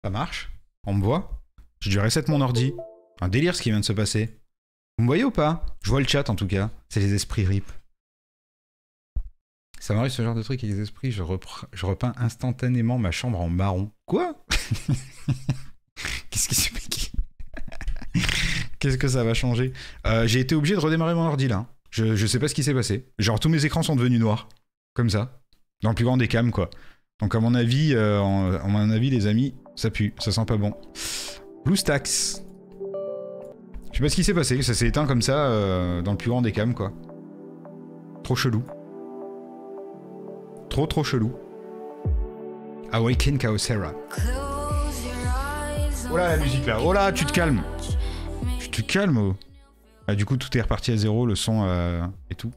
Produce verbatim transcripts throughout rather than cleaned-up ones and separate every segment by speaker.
Speaker 1: Ça marche? On me voit? J'ai dû reset mon ordi. Un délire ce qui vient de se passer. Vous me voyez ou pas? Je vois le chat en tout cas. C'est les esprits rip. Ça m'arrive ce genre de truc avec les esprits. Je, je repeins instantanément ma chambre en marron. Quoi? Qu'est-ce qui se passe? Qu'est-ce que ça va changer? euh, J'ai été obligé de redémarrer mon ordi là. Je, je sais pas ce qui s'est passé. Genre tous mes écrans sont devenus noirs. Comme ça. Dans le plus grand des cams quoi. Donc à mon avis, euh, en, à mon avis les amis, ça pue. Ça sent pas bon. BlueStacks. Je sais pas ce qui s'est passé. Ça s'est éteint comme ça euh, dans le plus grand des cams quoi. Trop chelou. Trop trop chelou. Awaken Kaosera. Oh là la musique là. Oh là tu te calmes. Tu te calmes oh. Ah, du coup tout est reparti à zéro, le son euh, et tout.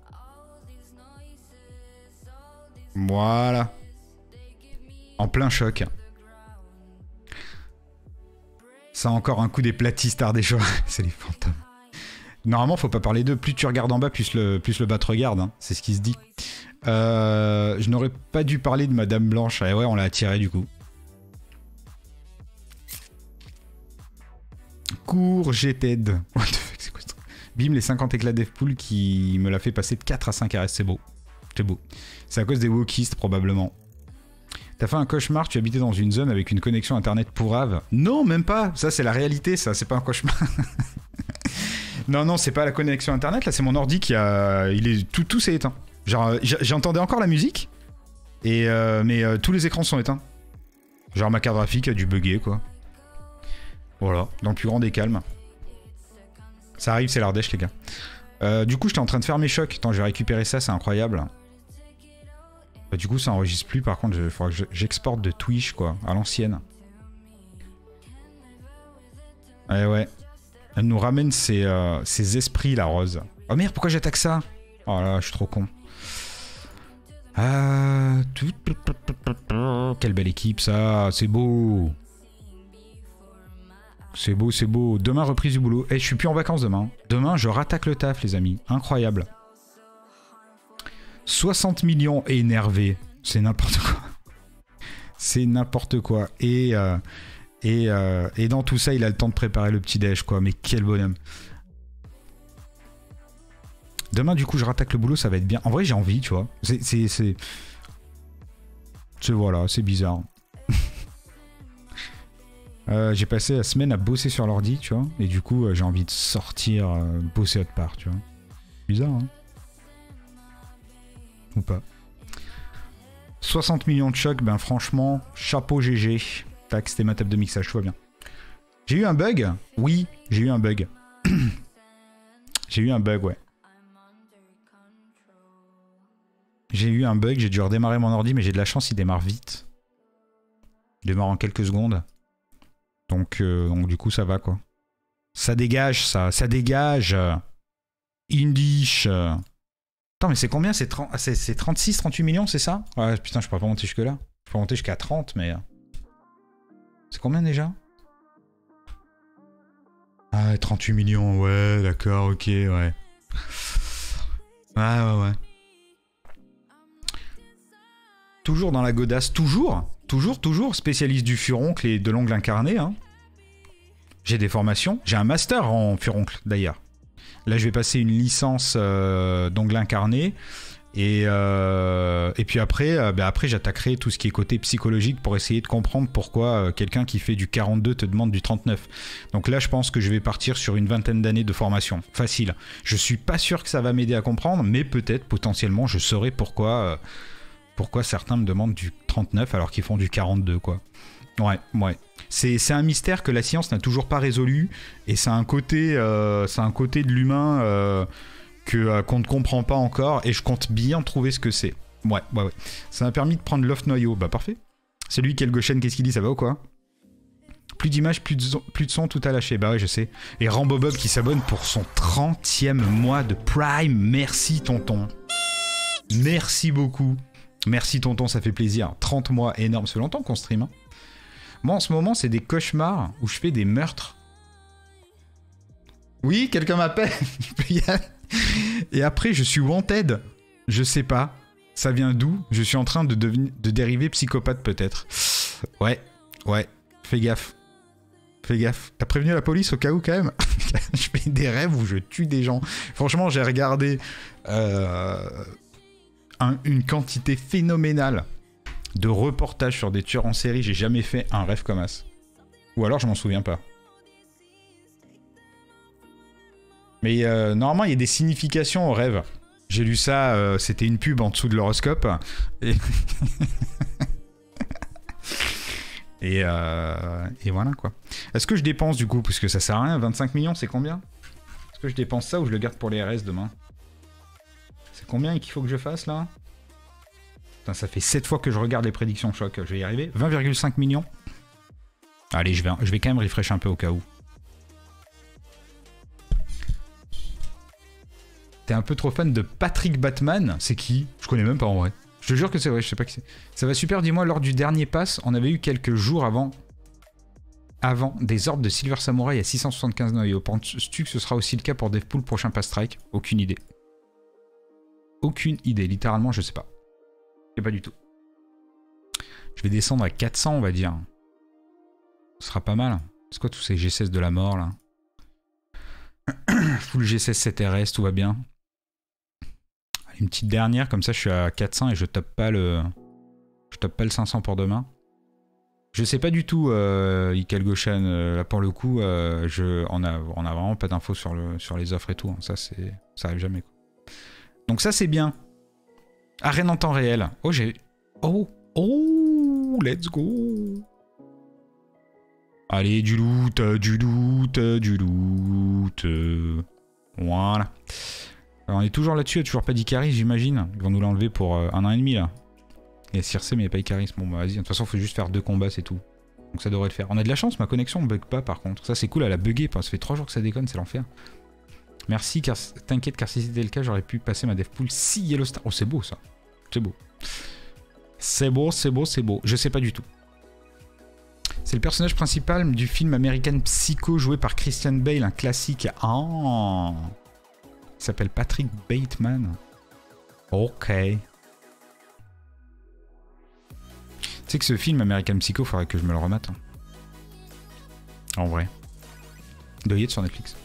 Speaker 1: Voilà. En plein choc. Ça a encore un coup des platistes ardéchois. C'est les fantômes. Normalement faut pas parler d'eux. Plus tu regardes en bas, plus le, plus le bas te regarde. Hein. C'est ce qui se dit. Euh, je n'aurais pas dû parler de Madame Blanche. Et ouais, on l'a attiré du coup. Courgeted. What the fuck, c'est quoi ça? Bim, les cinquante éclats d'F-Pool qui me l'a fait passer de quatre à cinq R S. C'est beau. C'est beau. C'est à cause des wokistes, probablement. T'as fait un cauchemar, tu habitais dans une zone avec une connexion internet pourrave. Non, même pas. Ça, c'est la réalité, ça. C'est pas un cauchemar. Non, non, c'est pas la connexion internet. Là, c'est mon ordi qui a... Il est... Tout, tout s'est éteint. Genre, j'entendais encore la musique, et euh, mais euh, tous les écrans sont éteints. Genre, ma carte graphique a dû bugger, quoi. Voilà, dans le plus grand des calmes. Ça arrive, c'est l'Ardèche, les gars. Euh, du coup, j'étais en train de faire mes chocs. Attends, je vais récupérer ça, c'est incroyable. Bah, du coup, ça enregistre plus. Par contre, il faudra que j'exporte de Twitch, quoi, à l'ancienne. Ouais, ouais. Elle nous ramène ses, euh, ses esprits, la Rose. Oh merde, pourquoi j'attaque ça? Oh là, je suis trop con. Ah, tout... Quelle belle équipe, ça. C'est beau. C'est beau, c'est beau. Demain, reprise du boulot. Eh, je suis plus en vacances demain. Demain, je rattaque le taf, les amis. Incroyable. soixante millions énervés. C'est n'importe quoi. C'est n'importe quoi. Et, euh, et, euh, et dans tout ça, il a le temps de préparer le petit-déj, quoi. Mais quel bonhomme. Demain, du coup, je rattaque le boulot, ça va être bien. En vrai, j'ai envie, tu vois. C'est... C'est... C'est... Voilà, c'est bizarre. euh, j'ai passé la semaine à bosser sur l'ordi, tu vois. Et du coup, euh, j'ai envie de sortir, euh, bosser autre part, tu vois. Bizarre, hein. Ou pas. soixante millions de chocs, ben franchement, chapeau G G. Tac, c'était ma table de mixage, tout va bien. J'ai eu un bug? Oui, j'ai eu un bug. J'ai eu un bug, ouais. J'ai eu un bug, j'ai dû redémarrer mon ordi, mais j'ai de la chance, il démarre vite. Il démarre en quelques secondes. Donc, euh, donc du coup, ça va, quoi. Ça dégage, ça. Ça dégage. Indish. Attends, mais c'est combien? C'est trente-six, trente-huit millions, c'est ça? Ouais, putain, je pourrais pas monter jusque-là. Je peux monter jusqu'à trente, mais... C'est combien, déjà? Ah, trente-huit millions, ouais, d'accord, ok, ouais. Ouais, ouais, ouais. Toujours dans la godasse, toujours, toujours, toujours, spécialiste du furoncle et de l'ongle incarné. Hein. J'ai des formations, j'ai un master en furoncle d'ailleurs. Là, je vais passer une licence euh, d'ongle incarné. Et, euh, et puis après, euh, bah après j'attaquerai tout ce qui est côté psychologique pour essayer de comprendre pourquoi euh, quelqu'un qui fait du quarante-deux te demande du trente-neuf. Donc là, je pense que je vais partir sur une vingtaine d'années de formation. Facile. Je suis pas sûr que ça va m'aider à comprendre, mais peut-être, potentiellement, je saurai pourquoi... Euh, Pourquoi certains me demandent du trente-neuf alors qu'ils font du quarante-deux, quoi. Ouais, ouais. C'est un mystère que la science n'a toujours pas résolu. Et c'est un côté, euh, c'est un côté de l'humain euh, que euh, qu'on ne comprend pas encore. Et je compte bien trouver ce que c'est. Ouais, ouais, ouais. Ça m'a permis de prendre l'off noyau. Bah, parfait. C'est lui qui est le Goshen, qu'est-ce qu'il dit? Ça va ou quoi? Plus d'images, plus, plus de son, tout à lâcher. Bah ouais, je sais. Et Rambo Bob qui s'abonne pour son trentième mois de Prime. Merci, tonton. Merci beaucoup. Merci tonton, ça fait plaisir. trente mois, énorme. Ça fait longtemps qu'on stream. Hein. Moi en ce moment, c'est des cauchemars où je fais des meurtres. Oui, quelqu'un m'appelle. Et après, je suis wanted. Je sais pas. Ça vient d'où? Je suis en train de, de dériver psychopathe peut-être. Ouais, ouais. Fais gaffe. Fais gaffe. T'as prévenu la police au cas où, quand même? Je fais des rêves où je tue des gens. Franchement, j'ai regardé euh, un, une quantité phénoménale de reportages sur des tueurs en série. J'ai jamais fait un rêve comme ça. Ou alors, je m'en souviens pas. Mais euh, normalement, il y a des significations aux rêves. J'ai lu ça, euh, c'était une pub en dessous de l'horoscope. Et... et, euh, et voilà, quoi. Est-ce que je dépense, du coup, parce que ça sert à rien, vingt-cinq millions, c'est combien? Est-ce que je dépense ça ou je le garde pour les R S demain? C'est combien qu'il faut que je fasse, là? Putain, ça fait sept fois que je regarde les prédictions choc. Je vais y arriver. vingt virgule cinq millions. Allez, je vais, je vais quand même refresh un peu au cas où. T'es un peu trop fan de Patrick Batman? C'est qui? Je connais même pas en vrai. Je te jure que c'est vrai, je sais pas qui c'est. Ça va super, dis-moi, lors du dernier pass, on avait eu quelques jours avant avant des ordres de Silver Samurai à six cent soixante-quinze noyaux. Penses-tu que ce sera aussi le cas pour Deathpool prochain pass strike? Aucune idée. Aucune idée, littéralement, je sais pas. Je sais pas du tout. Je vais descendre à quatre cents, on va dire. Ce sera pas mal. C'est quoi tous ces G seize de la mort, là? Full G seize sept R S, tout va bien. Une petite dernière, comme ça je suis à quatre cents et je tape pas le... Je tape pas le cinq cents pour demain. Je sais pas du tout, euh, Ikel Goshan, euh, là pour le coup, euh, je, on, a, on a vraiment pas d'infos sur, le, sur les offres et tout. Hein. Ça, c'est, ça arrive jamais, quoi. Donc ça, c'est bien. Arène en temps réel. Oh, j'ai... Oh, oh, let's go. Allez, du loot, du loot, du loot. Voilà. Alors, on est toujours là-dessus, il n'y a toujours pas d'Icaris, j'imagine. Ils vont nous l'enlever pour euh, un an et demi, là. Il y a Circe, mais il n'y a pas Icaris. Bon, bah vas-y, de toute façon, il faut juste faire deux combats, c'est tout. Donc ça devrait le faire. On a de la chance, ma connexion ne bug pas, par contre. Ça, c'est cool, elle a bugué. Ça fait trois jours que ça déconne, c'est l'enfer. Merci, car t'inquiète, car si c'était le cas, j'aurais pu passer ma Deathpool si Yellow Star. Oh, c'est beau, ça. C'est beau. C'est beau, c'est beau, c'est beau. Je sais pas du tout. C'est le personnage principal du film American Psycho joué par Christian Bale, un classique. Ah, il s'appelle Patrick Bateman. Ok. Tu sais que ce film American Psycho, faudrait que je me le remette. Hein. En vrai. Il doit y être sur Netflix.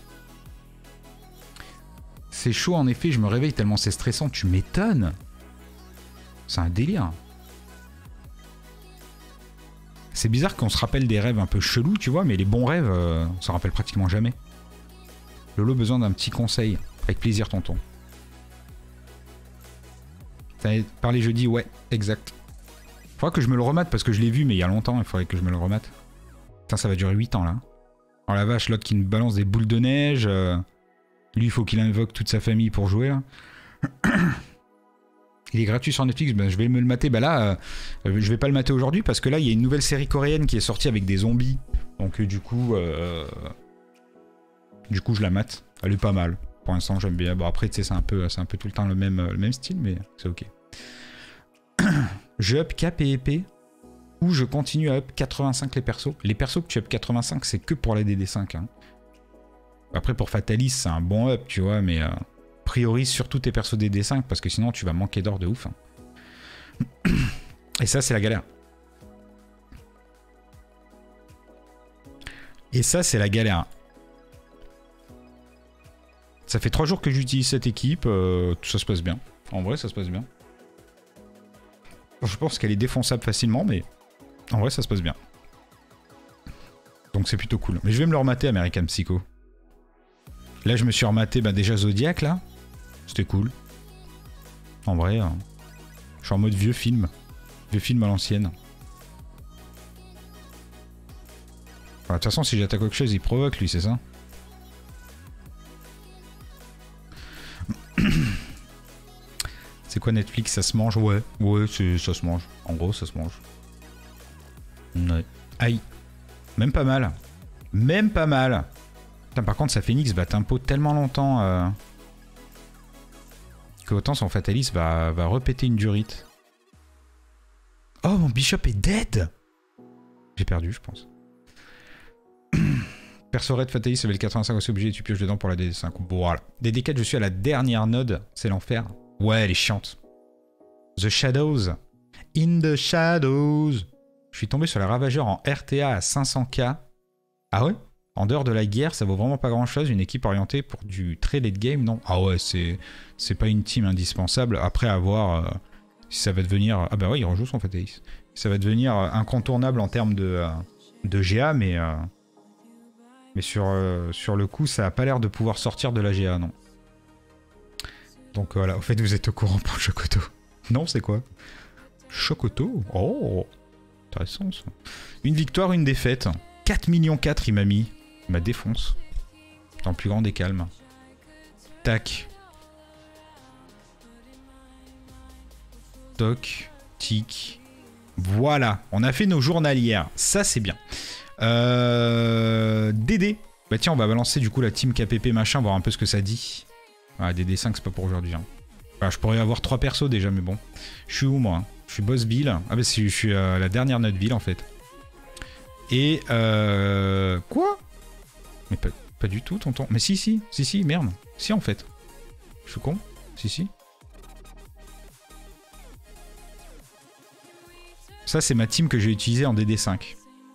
Speaker 1: C'est chaud en effet, je me réveille tellement c'est stressant. Tu m'étonnes. C'est un délire. C'est bizarre qu'on se rappelle des rêves un peu chelous, tu vois, mais les bons rêves, euh, on s'en rappelle pratiquement jamais. Lolo, besoin d'un petit conseil. Avec plaisir, tonton. T'as parlé jeudi, ouais, exact. Faudra que je me le remette parce que je l'ai vu, mais il y a longtemps, il faudrait que je me le remette. Putain, ça va durer huit ans, là. Oh la vache, l'autre qui me balance des boules de neige. Euh... Lui, il faut qu'il invoque toute sa famille pour jouer, là. Il est gratuit sur Netflix, ben, je vais me le mater. Ben là, euh, je vais pas le mater aujourd'hui parce que là, il y a une nouvelle série coréenne qui est sortie avec des zombies. Donc euh, du coup, euh, du coup, je la mate. Elle est pas mal. Pour l'instant, j'aime bien. Bon après, tu sais, c'est un peu, c'est un peu tout le temps le même, le même style, mais c'est ok. Je up cap et épée ou je continue à up quatre-vingt-cinq les persos. Les persos que tu up quatre-vingt-cinq, c'est que pour la D D cinq. Hein. Après, pour Fatalis, c'est un bon up, tu vois, mais... Euh, priorise surtout tes persos D D cinq parce que sinon tu vas manquer d'or de ouf. Hein. Et ça, c'est la galère. Et ça, c'est la galère. Ça fait trois jours que j'utilise cette équipe. Euh, tout ça se passe bien. En vrai, ça se passe bien. Je pense qu'elle est défonçable facilement, mais en vrai, ça se passe bien. Donc c'est plutôt cool. Mais je vais me le remater, American Psycho. Là, je me suis rematé bah, déjà Zodiac, là. C'était cool. En vrai, hein. Je suis en mode vieux film. Vieux film à l'ancienne. De toute façon, si j'attaque quelque chose, il provoque, lui, c'est ça? C'est quoi Netflix? Ça se mange? Ouais. Ouais, ça se mange. En gros, ça se mange. Ouais. Aïe. Même pas mal. Même pas mal. Putain, par contre, sa Phoenix va tempo tellement longtemps... Euh... que autant son Fatalis va, va repéter une durite. Oh, mon Bishop est dead. J'ai perdu, je pense. Perso Red Fatalis level quatre-vingt-cinq aussi obligé et tu pioches dedans pour la D D cinq. Voilà. D D quatre, je suis à la dernière node. C'est l'enfer. Ouais, elle est chiante. The Shadows. In the Shadows. suis tombé sur les ravageurs en R T A à cinq cents K. Ah ouais? En dehors de la guerre, ça vaut vraiment pas grand chose. Une équipe orientée pour du très late game, non? Ah ouais, c'est c'est pas une team indispensable. Après avoir, euh, si ça va devenir... Ah bah ouais, il rejoue son Fatalis. Ça va devenir incontournable en termes de, euh, de G A, mais, euh, mais sur, euh, sur le coup, ça a pas l'air de pouvoir sortir de la G A, non. Donc voilà, au fait, vous êtes au courant pour le Chocoto. Non, c'est quoi? Chocoto? Oh, intéressant ça. Une victoire, une défaite. quatre millions quatre, il m'a mis. Il m'a défonce. Dans le plus grand des calmes. Tac. Toc. Tic. Voilà. On a fait nos journalières. Ça, c'est bien. Euh... D D. Bah tiens, on va balancer du coup la team K P P machin, voir un peu ce que ça dit. Ah, D D cinq, c'est pas pour aujourd'hui. Hein. Enfin, je pourrais avoir trois persos déjà, mais bon. Je suis où, moi? Je suis Boss Bill. Ah bah je suis euh, la dernière note ville, en fait. Et euh... Quoi? Mais pas, pas du tout, tonton. Mais si, si, si, si, merde. Si, en fait. Je suis con? Si, si. Ça, c'est ma team que j'ai utilisée en D D cinq.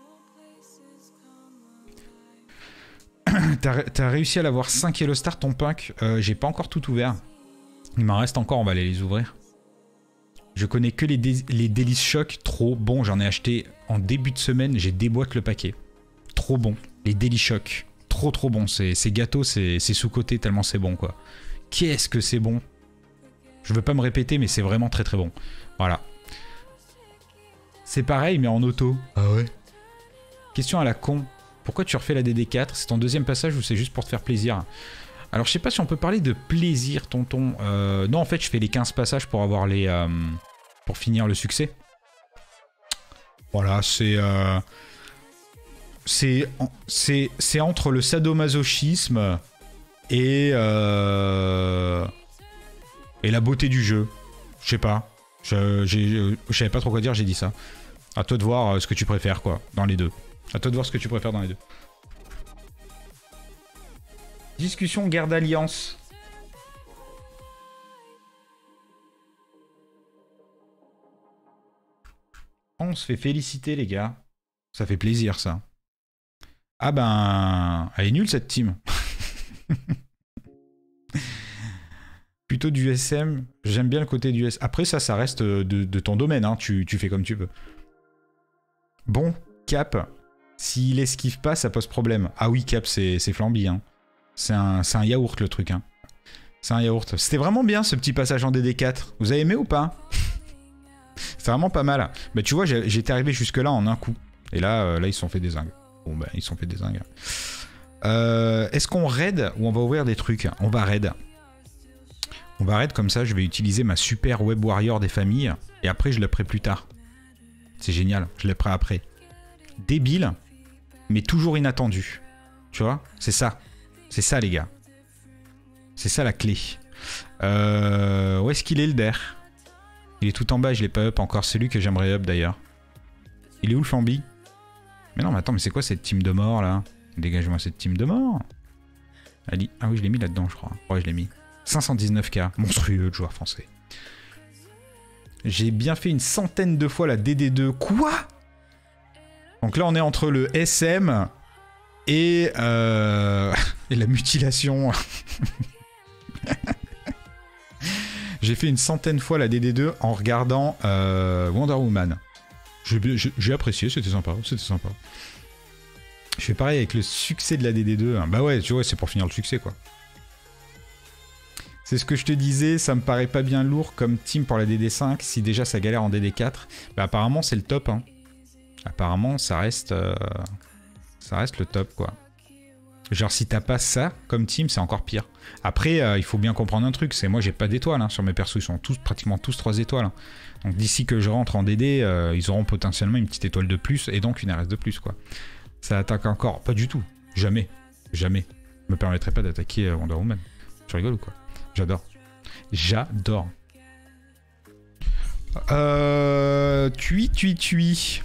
Speaker 1: T'as réussi à l'avoir cinq Yellow Star, ton punk? euh, J'ai pas encore tout ouvert. Il m'en reste encore, on va aller les ouvrir. Je connais que les, dé les délices choc, trop bon. J'en ai acheté en début de semaine, j'ai déboîté le paquet. Trop bon. Les délices choc. Trop trop bon. Ces gâteaux, c'est sous-côté tellement c'est bon, quoi. Qu'est-ce que c'est bon. Je veux pas me répéter, mais c'est vraiment très très bon. Voilà. C'est pareil, mais en auto. Ah ouais? Question à la con. Pourquoi tu refais la D D quatre? C'est ton deuxième passage ou c'est juste pour te faire plaisir? Alors je sais pas si on peut parler de plaisir, tonton. Euh, non, en fait, je fais les quinze passages pour avoir les... Euh, pour finir le succès. Voilà, c'est... Euh, c'est c'est entre le sadomasochisme et... Euh, et la beauté du jeu. Je sais pas. Je, je, je savais pas trop quoi dire, j'ai dit ça. À toi de voir ce que tu préfères, quoi, dans les deux. À toi de voir ce que tu préfères dans les deux. Discussion, guerre d'alliance. On se fait féliciter, les gars. Ça fait plaisir, ça. Ah ben... Elle est nulle, cette team. Plutôt du S M. J'aime bien le côté du S M. Après, ça, ça reste de, de ton domaine. Hein. Tu, tu fais comme tu veux. Bon, Cap. S'il esquive pas, ça pose problème. Ah oui, Cap, c'est flambi. Hein. C'est un, un yaourt, le truc. Hein. C'est un yaourt. C'était vraiment bien, ce petit passage en D D quatre. Vous avez aimé ou pas? C'est vraiment pas mal. Bah, tu vois, j'étais arrivé jusque-là en un coup. Et là, euh, là, ils se sont fait des zingues. Bon, bah, ils se sont fait des zingues. Euh, Est-ce qu'on raid ou on va ouvrir des trucs? On va raid. On va raid comme ça, je vais utiliser ma super web warrior des familles. Et après, je l'apprends plus tard. C'est génial, je l'apprends après. Débile, mais toujours inattendu. Tu vois? C'est ça. C'est ça, les gars. C'est ça la clé. Euh, où est-ce qu'il est, le der? Il est tout en bas, je l'ai pas up encore. C'est lui que j'aimerais up d'ailleurs. Il est où le Flamby? Mais non, mais attends, mais c'est quoi cette team de mort là? Dégage-moi cette team de mort. Ali. Ah oui, je l'ai mis là-dedans, je crois. Ouais, je l'ai mis. cinq cent dix-neuf K. Monstrueux de joueurs français. J'ai bien fait une centaine de fois la D D deux. Quoi? Donc là, on est entre le S M et, euh, et la mutilation. J'ai fait une centaine de fois la D D deux en regardant euh, Wonder Woman. J'ai apprécié, c'était sympa, c'était sympa. Je fais pareil avec le succès de la D D deux. Bah ouais, tu vois, c'est pour finir le succès, quoi. C'est ce que je te disais, ça me paraît pas bien lourd comme team pour la D D cinq, si déjà ça galère en D D quatre. Bah apparemment, c'est le top, hein. Apparemment, ça reste, euh, ça reste le top, quoi. Genre, si t'as pas ça comme team, c'est encore pire. Après, euh, il faut bien comprendre un truc, c'est moi, j'ai pas d'étoiles hein, sur mes persos, ils sont tous, pratiquement tous trois étoiles. Hein. Donc d'ici que je rentre en D D, euh, ils auront potentiellement une petite étoile de plus et donc une R S de plus, quoi. Ça attaque encore, pas du tout, jamais, jamais. Je me permettrai pas d'attaquer Wonder Woman. Tu rigoles ou quoi? J'adore. J'adore. Euh... Tui, tui, tui.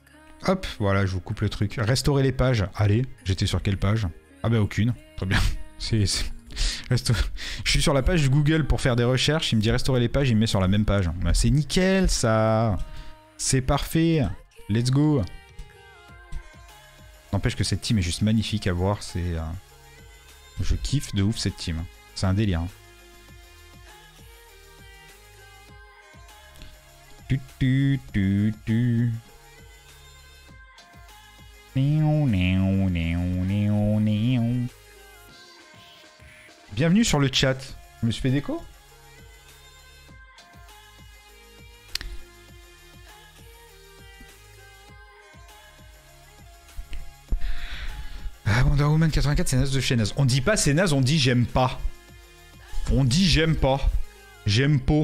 Speaker 1: Hop, voilà, je vous coupe le truc. Restaurer les pages. Allez, j'étais sur quelle page? Ah bah aucune. Très bien. C'est... Resta... Je suis sur la page Google pour faire des recherches, il me dit restaurer les pages, il me met sur la même page. Bah, c'est nickel ça. C'est parfait. Let's go. N'empêche que cette team est juste magnifique à voir, c'est... Euh... Je kiffe de ouf cette team. C'est un délire. Tu, tu, tu, tu. Bienvenue sur le chat. Je me suis fait déco? Ah, Wonder Woman quatre-vingt-quatre, c'est naze de chez naze. On dit pas c'est naze, on dit j'aime pas. On dit j'aime pas. J'aime pas.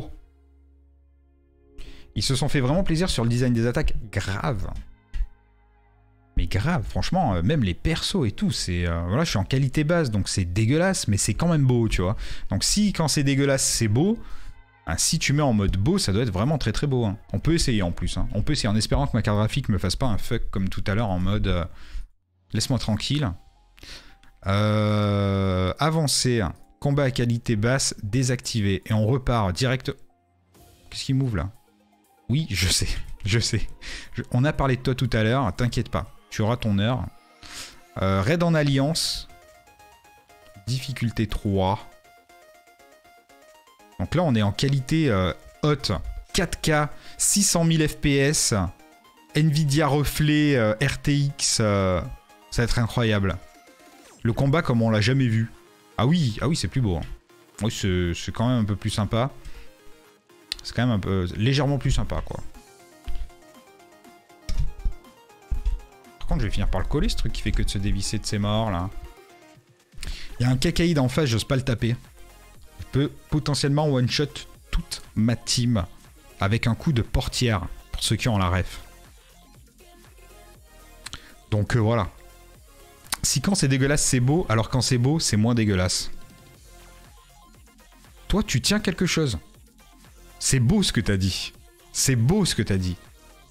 Speaker 1: Ils se sont fait vraiment plaisir sur le design des attaques. Grave. Mais grave, franchement, même les persos et tout, c'est... Euh, voilà, je suis en qualité basse, donc c'est dégueulasse, mais c'est quand même beau, tu vois. Donc si, quand c'est dégueulasse, c'est beau, hein, si tu mets en mode beau, ça doit être vraiment très très beau. Hein. On peut essayer en plus. Hein. On peut essayer en espérant que ma carte graphique me fasse pas un fuck comme tout à l'heure en mode... Euh, laisse-moi tranquille. Euh, avancer. Combat à qualité basse, désactivé. Et on repart direct... Qu'est-ce qui m'ouvre là? Oui, je sais. Je sais. Je... On a parlé de toi tout à l'heure, t'inquiète pas. Tu auras ton heure. Euh, raid en alliance. Difficulté trois. Donc là, on est en qualité euh, haute. quatre K, six cent mille F P S. Nvidia reflet euh, R T X. Euh, ça va être incroyable. Le combat comme on l'a jamais vu. Ah oui, ah oui, c'est plus beau. Hein. Oui, c'est quand même un peu plus sympa. C'est quand même un peu... légèrement plus sympa, quoi. Par contre, je vais finir par le coller, ce truc qui fait que de se dévisser de ses morts, là. Il y a un Kakaïd en face, j'ose pas le taper. Il peut potentiellement one-shot toute ma team avec un coup de portière, pour ceux qui ont la ref. Donc, euh, voilà. Si quand c'est dégueulasse, c'est beau, alors quand c'est beau, c'est moins dégueulasse. Toi, tu tiens quelque chose. C'est beau ce que t'as dit. C'est beau ce que t'as dit.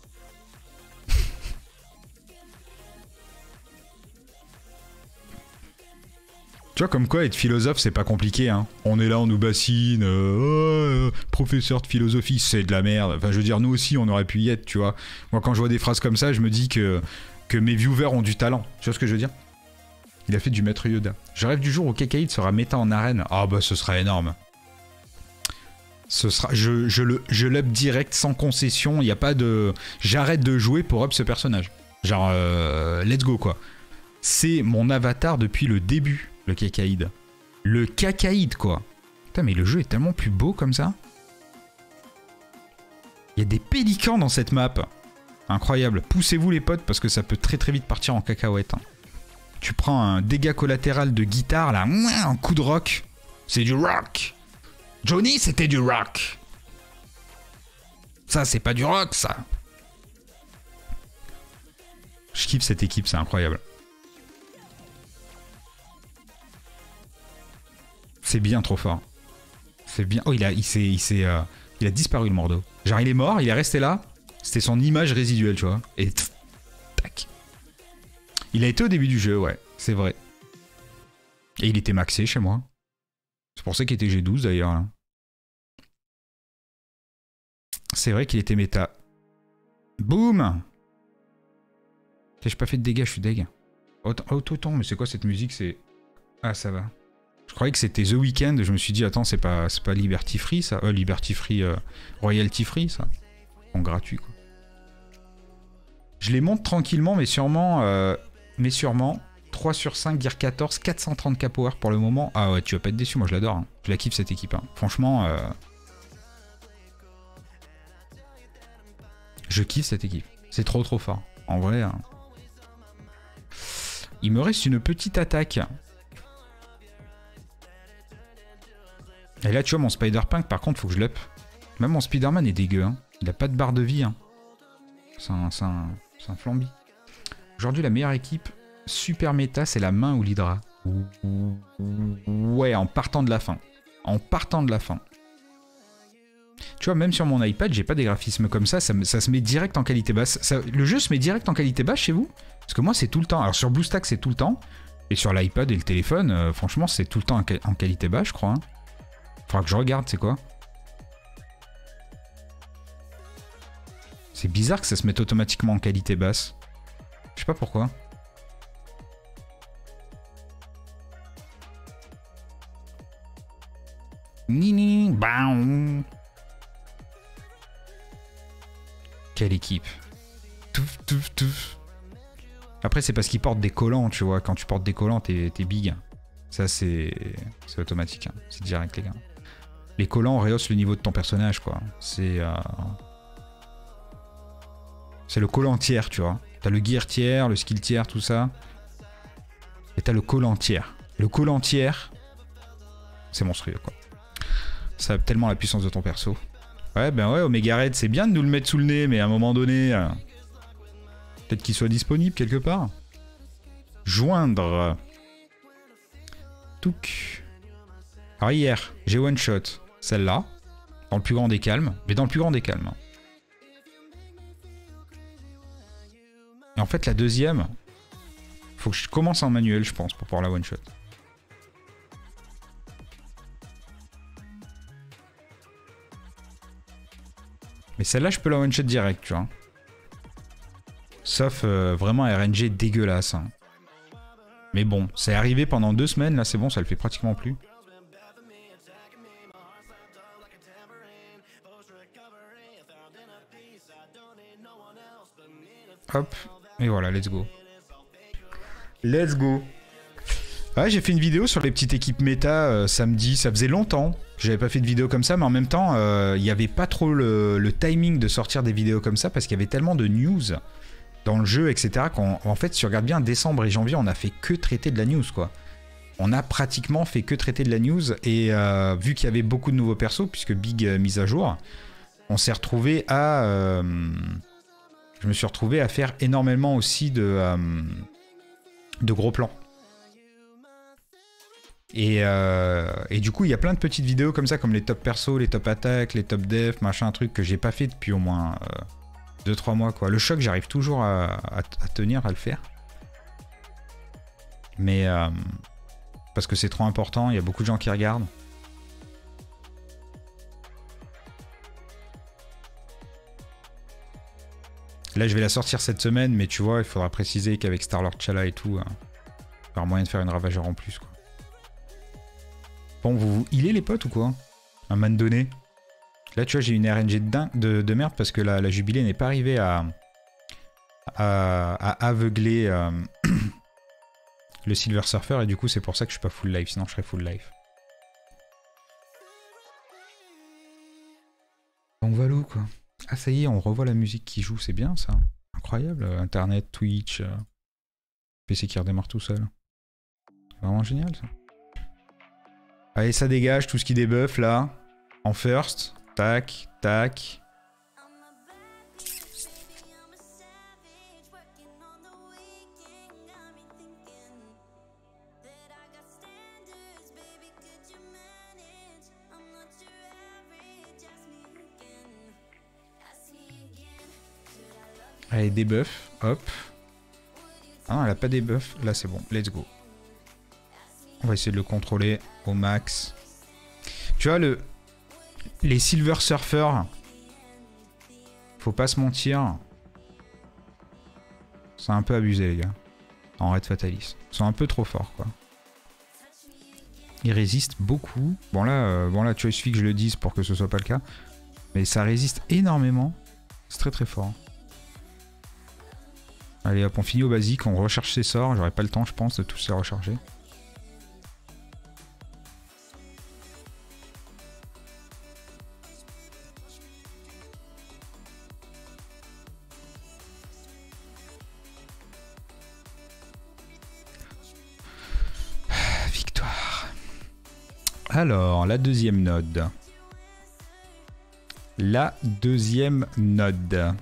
Speaker 1: Tu vois, comme quoi être philosophe, c'est pas compliqué, hein. On est là, on nous bassine. Euh, oh, professeur de philosophie, c'est de la merde. Enfin, je veux dire, nous aussi, on aurait pu y être, tu vois. Moi, quand je vois des phrases comme ça, je me dis que, que mes viewers ont du talent. Tu vois ce que je veux dire? Il a fait du maître Yoda. Je rêve du jour où Kakaïd sera méta en arène. Ah bah, ce sera énorme. Ce sera, je, je le, je l'up direct, sans concession. Il n'y a pas de... J'arrête de jouer pour up ce personnage. Genre, euh, let's go, quoi. C'est mon avatar depuis le début. Le Kakaïd. Le Kakaïd, quoi. Putain, mais le jeu est tellement plus beau comme ça. Il y a des pélicans dans cette map. Incroyable. Poussez-vous les potes parce que ça peut très très vite partir en cacahuète. Hein. Tu prends un dégât collatéral de guitare, là, un coup de rock. C'est du rock. Johnny, c'était du rock. Ça, c'est pas du rock, ça. Je kiffe cette équipe, c'est incroyable. C'est bien trop fort. C'est bien. Oh, il a, il s'est, il s'est, euh, il a disparu le Mordo. Genre, il est mort, il est resté là. C'était son image résiduelle, tu vois. Et tf, tac. Il a été au début du jeu, ouais, c'est vrai. Et il était maxé chez moi. C'est pour ça qu'il était G douze d'ailleurs. C'est vrai qu'il était méta. Boum. J'ai pas fait de dégâts, je suis deg. Auto-temps, mais c'est quoi cette musique? C'est. Ah, ça va. Je croyais que c'était The Weeknd, je me suis dit, attends, c'est pas, c'est pas Liberty Free, ça? Euh, Liberty Free, euh, Royalty Free, ça? En gratuit, quoi. Je les monte tranquillement, mais sûrement, euh, mais sûrement, trois sur cinq, Gear quatorze, quatre cent trente K power pour le moment. Ah ouais, tu vas pas être déçu, moi je l'adore. Hein. Je la kiffe, cette équipe. Hein. Franchement, euh... je kiffe cette équipe. C'est trop trop fort. En vrai, hein. Il me reste une petite attaque. Et là, tu vois, mon Spider-Punk, par contre, faut que je l'up. Même mon Spider-Man est dégueu. Hein. Il a pas de barre de vie. Hein. C'est un, un, un flambi. Aujourd'hui, la meilleure équipe super méta, c'est la main ou l'Hydra. Ouais, en partant de la fin. En partant de la fin. Tu vois, même sur mon iPad, j'ai pas des graphismes comme ça. Ça, ça se met direct en qualité basse. Ça, le jeu se met direct en qualité basse chez vous? Parce que moi, c'est tout le temps. Alors, sur BlueStack, c'est tout le temps. Et sur l'iPad et le téléphone, euh, franchement, c'est tout le temps en qualité basse, je crois. Hein. Faudra que je regarde, c'est quoi? C'est bizarre que ça se mette automatiquement en qualité basse. Je sais pas pourquoi. Nini, baum. Quelle équipe. Touf, touf, touf. Après, c'est parce qu'ils portent des collants, tu vois. Quand tu portes des collants, t'es big. Ça, c'est automatique. Hein. C'est direct, les gars. Les collants rehaussent le niveau de ton personnage, quoi. C'est... Euh... C'est le collant tiers, tu vois. T'as le gear tiers, le skill tiers, tout ça. Et t'as le collant tiers. Le collant tiers, c'est monstrueux, quoi. Ça a tellement la puissance de ton perso. Ouais, ben ouais, Omega Red, c'est bien de nous le mettre sous le nez, mais à un moment donné... Euh... Peut-être qu'il soit disponible quelque part. Joindre. Touk. Alors hier, j'ai one shot celle-là, dans le plus grand des calmes, mais dans le plus grand des calmes. Et en fait, la deuxième, faut que je commence en manuel, je pense, pour pouvoir la one shot. Mais celle-là, je peux la one shot direct, tu vois. Sauf euh, vraiment R N G dégueulasse. Hein. Mais bon, c'est arrivé pendant deux semaines, là c'est bon, ça le fait pratiquement plus. Hop, et voilà, let's go. Let's go. Ouais, j'ai fait une vidéo sur les petites équipes méta euh, samedi, ça faisait longtemps que j'avais pas fait de vidéo comme ça, mais en même temps, il euh, n'y avait pas trop le, le timing de sortir des vidéos comme ça parce qu'il y avait tellement de news dans le jeu, et cetera. Qu'en fait, si tu regardes bien, décembre et janvier, on a fait que traiter de la news, quoi. On a pratiquement fait que traiter de la news, et euh, vu qu'il y avait beaucoup de nouveaux persos, puisque Big euh, mise à jour, on s'est retrouvé à... Euh, je me suis retrouvé à faire énormément aussi de, euh, de gros plans. Et, euh, et du coup, il y a plein de petites vidéos comme ça, comme les top persos, les top attaques, les top def, machin, truc que j'ai pas fait depuis au moins... Euh, deux trois mois, quoi. Le choc, j'arrive toujours à, à, à tenir, à le faire. Mais... Euh, parce que c'est trop important, il y a beaucoup de gens qui regardent. Là, je vais la sortir cette semaine, mais tu vois, il faudra préciser qu'avec Star-Lord T'Challa et tout, euh, il y aura moyen de faire une ravageur en plus, quoi. Bon, vous vous healez les potes ou quoi? Un man donné. Là, tu vois, j'ai une R N G de, dingue, de, de merde parce que la, la jubilée n'est pas arrivée à, à, à aveugler euh, le Silver Surfer et du coup, c'est pour ça que je suis pas full life. Sinon, je serais full life. Donc voilà, quoi. Ah, ça y est, on revoit la musique qui joue. C'est bien, ça. Incroyable. Internet, Twitch, euh, P C qui redémarre tout seul. Vraiment génial, ça. Allez, ça dégage tout ce qui débuffe, là. En first. Tac, tac. Allez, debuff, hop. Ah non, elle a pas debuff. Là, c'est bon. Let's go. On va essayer de le contrôler au max. Tu vois, le... les Silver Surfer, faut pas se mentir, c'est un peu abusé, les gars. En Raid Fatalis. Ils sont un peu trop forts, quoi. Ils résistent beaucoup. Bon là, euh, bon là, tu vois, il suffit que je le dise pour que ce soit pas le cas. Mais ça résiste énormément. C'est très très fort. Allez hop, on finit au basique, on recharge ses sorts. J'aurai pas le temps, je pense, de tous les recharger. Alors, la deuxième node. La deuxième node.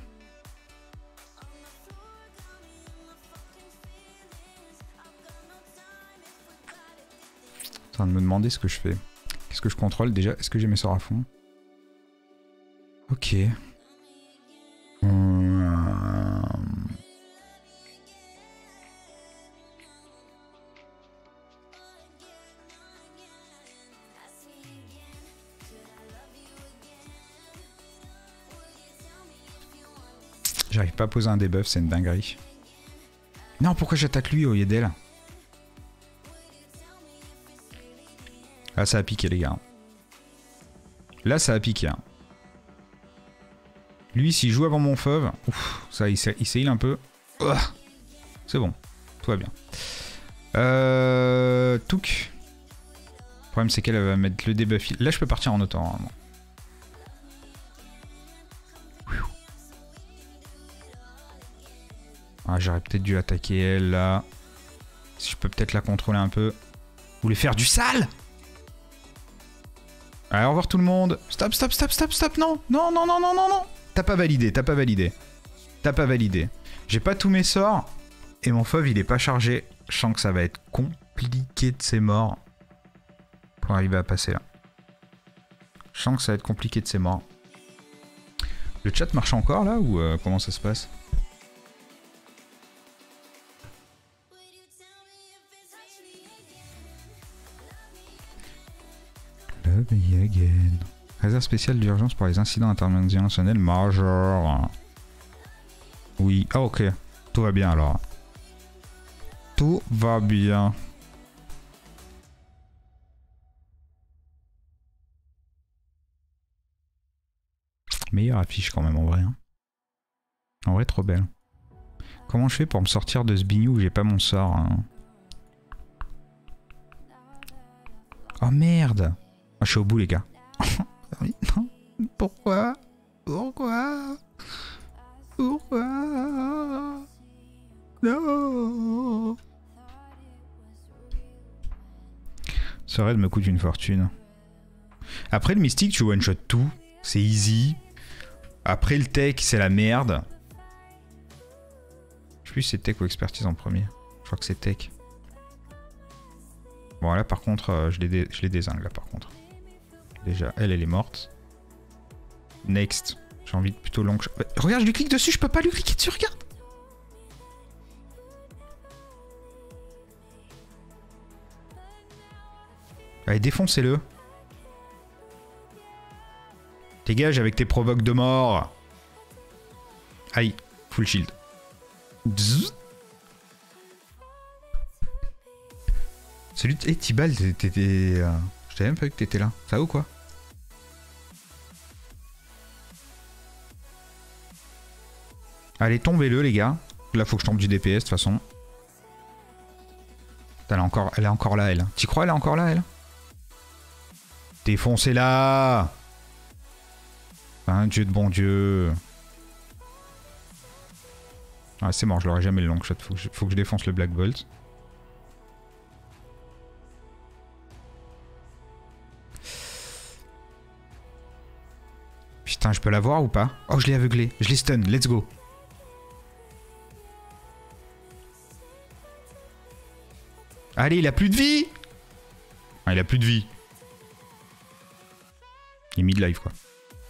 Speaker 1: En train de me demander ce que je fais. Qu'est-ce que je contrôle déjà? Est-ce que j'ai mes sorts à fond? Ok. Hum... J'arrive pas à poser un debuff, c'est une dinguerie. Non, pourquoi j'attaque lui au lieu d'elle? Là, ça a piqué, les gars. Là, ça a piqué. Hein. Lui, s'il joue avant mon fauve, ouf, ça, il s'est heal un peu. C'est bon, tout va bien. Euh... Touk. Le problème, c'est qu'elle va mettre le debuff. Là, je peux partir en auto, normalement. Ah, j'aurais peut-être dû attaquer elle, là. Si je peux peut-être la contrôler un peu. Vous voulez faire du sale? Allez, au revoir tout le monde. Stop, stop, stop, stop, stop. Non, non, non, non, non, non, non. T'as pas validé, t'as pas validé. T'as pas validé. J'ai pas tous mes sorts. Et mon fauve, il est pas chargé. Je sens que ça va être compliqué de ses morts. Pour arriver à passer là. Je sens que ça va être compliqué de ses morts. Le chat marche encore là ou euh, comment ça se passe? Love me again. Réserve spéciale d'urgence pour les incidents interventionnels majeurs. Oui, ah ok. Tout va bien alors. Tout va bien. Meilleure affiche quand même en vrai. Hein. En vrai, trop belle. Comment je fais pour me sortir de ce bignou où j'ai pas mon sort hein? Oh merde! Ah, je suis au bout les gars. Pourquoi? Pourquoi? Pourquoi? Non! Ce raid me coûte une fortune. Après le mystique, tu one-shot tout. C'est easy. Après le tech, c'est la merde. Je sais plus si c'est tech ou expertise en premier. Je crois que c'est tech. Bon là par contre, euh, je les dé je les dézingue là par contre. Déjà, elle, elle est morte. Next. J'ai envie de plutôt long... Regarde, je lui clique dessus, je peux pas lui cliquer dessus, regarde. Allez, défoncez-le. Dégage avec tes provoques de mort. Aïe, full shield. Bzzz. Salut, hey, Tibal, t'étais... Euh... Je savais même pas que t'étais là. Ça va ou quoi? Allez, tombez-le, les gars. Là, faut que je tombe du D P S, de toute façon. Elle est encore, elle est encore là, elle. T'y crois, elle est encore là, elle? Défoncez-la! Un dieu de bon Dieu. Ah, c'est mort, je l'aurai jamais le long shot. Faut que je, faut que je défonce le Black Bolt. Putain, je peux l'avoir ou pas? Oh, je l'ai aveuglé. Je l'ai stun. Let's go. Allez, il a plus de vie. Ah, il a plus de vie. Il est mid-life, quoi.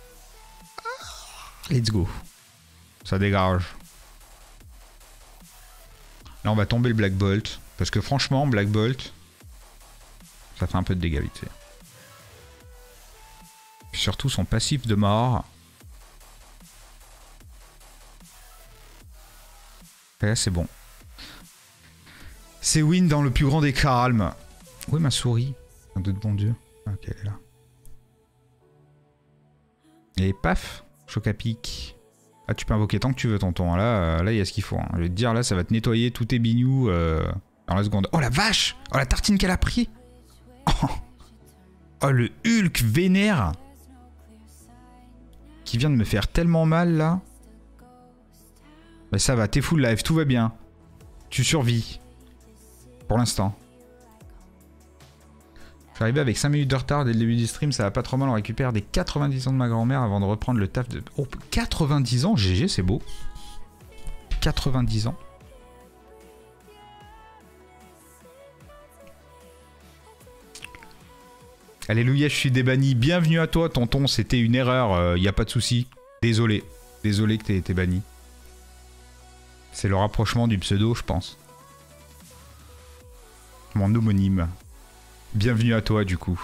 Speaker 1: Let's go. Ça dégage. Là, on va tomber le Black Bolt. Parce que franchement, Black Bolt, ça fait un peu de dégâts vite fait. Puis surtout son passif de mort. Et là, c'est bon. C'est win dans le plus grand des calmes. Où est ma souris? Un de bon Dieu. Ok, elle est là. Et paf, choc à pic. Ah, tu peux invoquer tant que tu veux, tonton. Là, là, il y a ce qu'il faut. Hein. Je vais te dire, là, ça va te nettoyer tous tes bignous euh, dans la seconde. Oh la vache! Oh la tartine qu'elle a pris! Oh, oh le Hulk vénère! Qui vient de me faire tellement mal, là. Mais ça va, t'es full life, tout va bien. Tu survis. Pour l'instant. Je suis arrivé avec cinq minutes de retard dès le début du stream, ça va pas trop mal, on récupère des quatre-vingt-dix ans de ma grand-mère avant de reprendre le taf de... Oh, quatre-vingt-dix ans, G G, c'est beau. quatre-vingt-dix ans. Alléluia, je suis débanni. Bienvenue à toi, tonton, c'était une erreur, il euh, n'y a pas de souci. Désolé. Désolé que t'aies été banni. C'est le rapprochement du pseudo, je pense. Mon homonyme. Bienvenue à toi, du coup.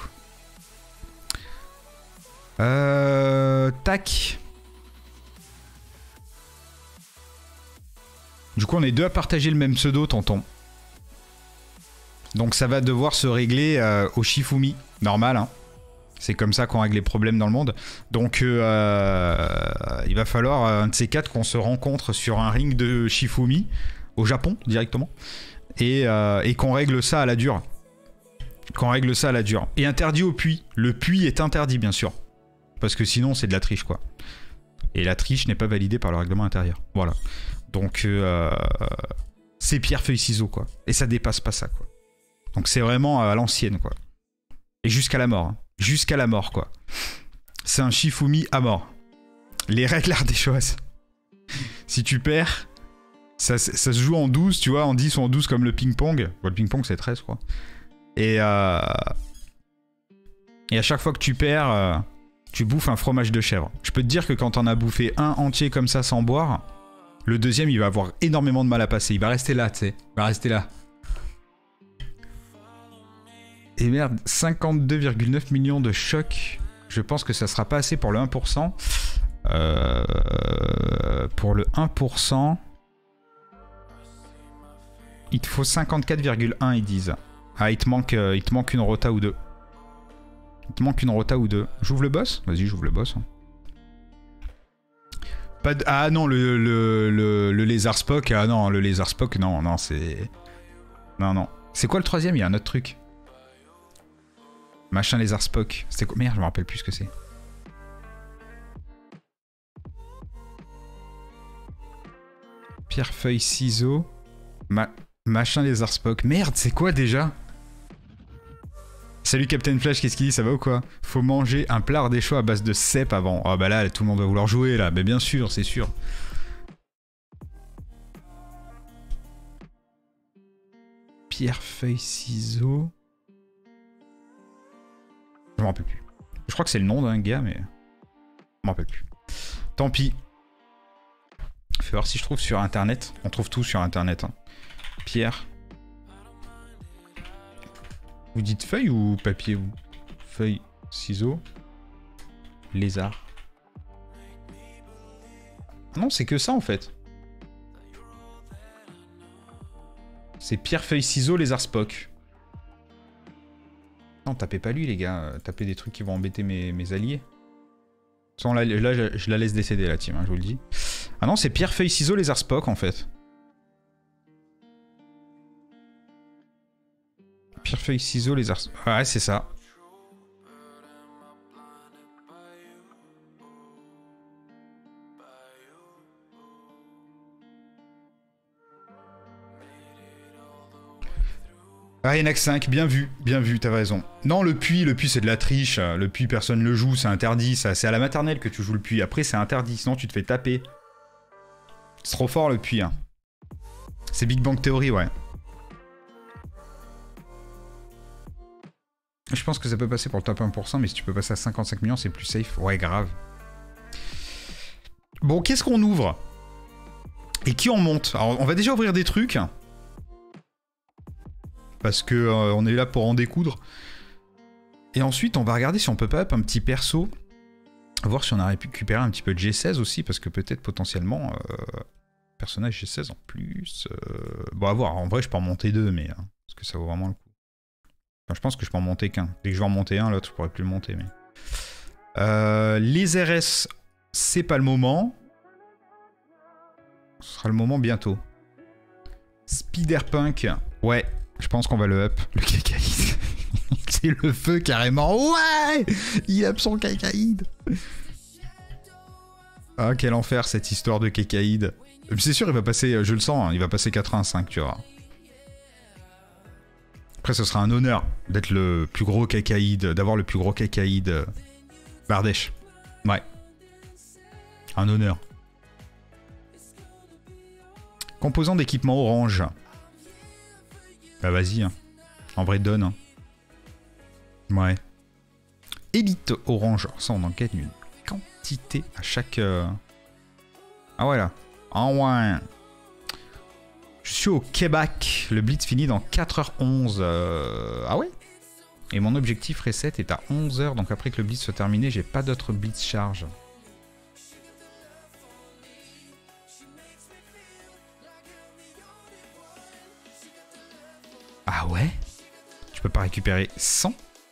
Speaker 1: Euh... Tac. Du coup, on est deux à partager le même pseudo, tonton. Donc ça va devoir se régler euh, au Shifumi. Normal, hein. C'est comme ça qu'on règle les problèmes dans le monde. Donc euh, il va falloir un de ces quatre qu'on se rencontre sur un ring de Shifumi au Japon directement et, euh, et qu'on règle ça à la dure. Qu'on règle ça à la dure. Et interdit au puits. Le puits est interdit bien sûr. Parce que sinon c'est de la triche quoi. Et la triche n'est pas validée par le règlement intérieur. Voilà. Donc euh, c'est pierre feuille ciseaux quoi. Et ça dépasse pas ça quoi. Donc c'est vraiment à l'ancienne quoi. Et jusqu'à la mort. Hein. Jusqu'à la mort, quoi. C'est un Shifumi à mort. Les règles des choses. Si tu perds, ça, ça se joue en douze, tu vois, en dix ou en douze comme le ping-pong. Bon, le ping-pong, c'est treize, quoi. Et, euh... Et à chaque fois que tu perds, euh, tu bouffes un fromage de chèvre. Je peux te dire que quand t'en as bouffé un entier comme ça sans boire, le deuxième, il va avoir énormément de mal à passer. Il va rester là, tu sais. Il va rester là. Et merde, cinquante-deux virgule neuf millions de chocs. Je pense que ça sera pas assez pour le un pour cent. Euh, pour le un pour cent, il te faut cinquante-quatre virgule un, ils disent. Ah, il te manque, euh, il te manque une rota ou deux. Il te manque une rota ou deux. J'ouvre le boss? Vas-y, j'ouvre le boss. Pas de... Ah non, le, le, le, le lézard Spock. Ah non, le lézard Spock, non, non, c'est... Non, non. C'est quoi le troisième? Il y a un autre truc. Machin lézard Spock. C'était quoi? Merde, je me rappelle plus ce que c'est. Pierre, feuille, ciseaux. Ma... Machin lézard Spock. Merde, c'est quoi déjà? Salut Captain Flash, qu'est-ce qu'il dit? Ça va ou quoi? Faut manger un plat des choix à base de cèpe avant. Ah oh bah là, tout le monde va vouloir jouer là. Mais bien sûr, c'est sûr. Pierre, feuille, ciseaux. Je m'en rappelle plus. Je crois que c'est le nom d'un gars, mais... Je m'en rappelle plus. Tant pis. Faut voir si je trouve sur internet. On trouve tout sur internet. Hein. Pierre. Vous dites feuille ou papier vous? Feuille, ciseaux, lézard. Non, c'est que ça en fait. C'est pierre, feuille, ciseaux, lézard, Spock. Non, tapez pas lui les gars. Tapez des trucs qui vont embêter mes, mes alliés. Sans, là, là je, je la laisse décéder la team, hein, je vous le dis. Ah non, c'est pierre, feuille, ciseaux, lézard, Spock en fait. Pierre, feuille, ciseaux, lézard... Ouais, c'est ça. Ah, Enax cinq, bien vu, bien vu, t'as raison. Non, le puits, le puits c'est de la triche. Le puits, personne le joue, c'est interdit. C'est à la maternelle que tu joues le puits. Après, c'est interdit, sinon tu te fais taper. C'est trop fort le puits. Hein. C'est Big Bang Theory, ouais. Je pense que ça peut passer pour le top un pour cent, mais si tu peux passer à cinquante-cinq millions, c'est plus safe. Ouais, grave. Bon, qu'est-ce qu'on ouvre? Et qui on monte? Alors, on va déjà ouvrir des trucs. Parce que euh, on est là pour en découdre. Et ensuite, on va regarder si on peut pas up un petit perso. Voir si on a récupéré un petit peu de G seize aussi, parce que peut-être potentiellement... Euh, personnage G seize en plus... Euh, bon, à voir. En vrai, je peux en monter deux, mais... Hein, parce que ça vaut vraiment le coup. Enfin, je pense que je peux en monter qu'un. Dès que je vais en monter un, l'autre, je pourrais plus le monter. Mais... Euh, les R S, c'est pas le moment. Ce sera le moment bientôt. Spiderpunk, ouais, je pense qu'on va le up. Le Kakaïd. C'est le feu carrément. Ouais, il up son Kakaïd. Ah, quel enfer cette histoire de Kakaïd. C'est sûr, il va passer, je le sens, hein, il va passer quatre-vingt-cinq, tu vois. Après, ce sera un honneur d'être le plus gros Kakaïd, d'avoir le plus gros Kakaïd euh, Bardèche. Ouais. Un honneur. Composant d'équipement orange. Bah vas-y, hein. En vrai, donne. Hein. Ouais. Élite orange. Ça, on en gagne une quantité à chaque... Euh... Ah ouais, là. Ah ouais. Je suis au Québec. Le blitz finit dans quatre heures onze. Euh... Ah ouais? Et mon objectif reset est à onze heures. Donc après que le blitz soit terminé, j'ai pas d'autre blitz charge. pas récupéré cent.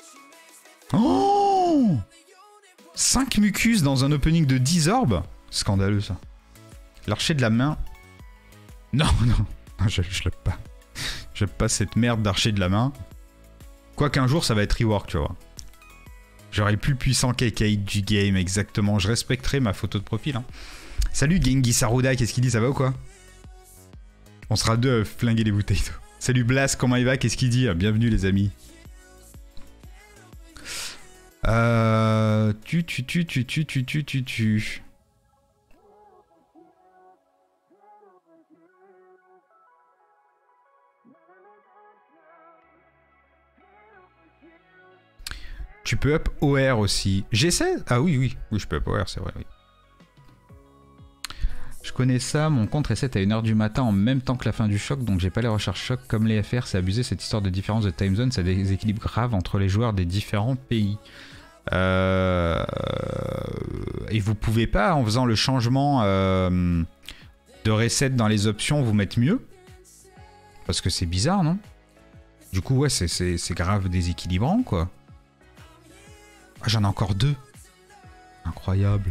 Speaker 1: Oh, cinq mucus dans un opening de dix orbes. Scandaleux ça. L'archer de la main. Non, non, non je je l'aime pas. J'aime pas cette merde d'archer de la main. Quoi qu'un jour ça va être rework, tu vois. J'aurai le plus puissant K K du game, exactement. Je respecterai ma photo de profil. Hein. Salut Genghis Saruda, qu'est-ce qu'il dit? Ça va ou quoi? On sera deux à flinguer les bouteilles d'eau. Salut Blas, comment il va? Qu'est-ce qu'il dit? Bienvenue les amis. Euh... Tu, tu, tu, tu, tu, tu, tu, tu, tu. Tu peux up O R aussi. J'essaie. Ah oui, oui. Oui, je peux up O R, c'est vrai, oui. Je connais ça, mon compte reset à une heure du matin en même temps que la fin du choc, donc j'ai pas les recharges choc comme les F R, c'est abusé cette histoire de différence de time zone, ça déséquilibre grave entre les joueurs des différents pays. Euh... Et vous pouvez pas, en faisant le changement euh, de reset dans les options, vous mettre mieux? Parce que c'est bizarre, non? Du coup, ouais, c'est grave déséquilibrant, quoi. Ah, j'en ai encore deux. Incroyable.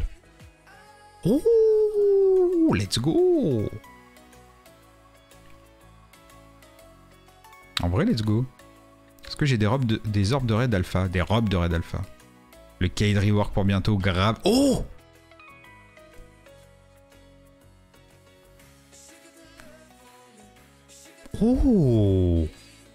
Speaker 1: Oh, let's go. En vrai, let's go. Est-ce que j'ai des robes de, des orbes de raid alpha? Des robes de raid alpha. Le Cade rework pour bientôt, grave. Oh! Oh!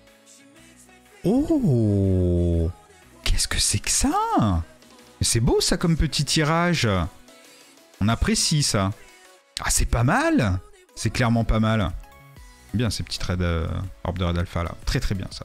Speaker 1: Oh! Qu'est-ce que c'est que ça? C'est beau ça comme petit tirage. On apprécie ça. Ah, c'est pas mal. C'est clairement pas mal. Bien ces petits trades euh, orbes de raid alpha là. Très très bien ça.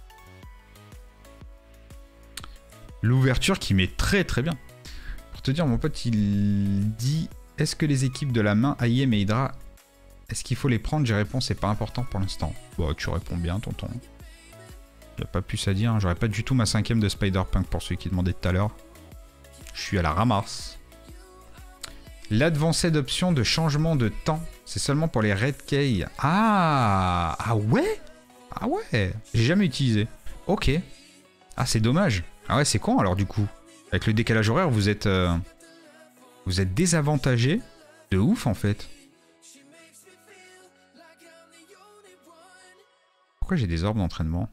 Speaker 1: L'ouverture qui met très très bien. Pour te dire, mon pote, il dit: est-ce que les équipes de la main A I M et Hydra, est-ce qu'il faut les prendre? J'ai répondu, c'est pas important pour l'instant. Bon, tu réponds bien, tonton. J'ai pas plus à dire. J'aurais pas du tout ma cinquième de Spider-Punk pour celui qui demandait tout à l'heure. Je suis à la ramasse. L'advanced option de changement de temps, c'est seulement pour les Red Key. Ah, ah ouais? Ah ouais, j'ai jamais utilisé. Ok. Ah, c'est dommage. Ah ouais, c'est con alors du coup. Avec le décalage horaire, vous êtes... Euh, vous êtes désavantagé. De ouf en fait. Pourquoi j'ai des orbes d'entraînement?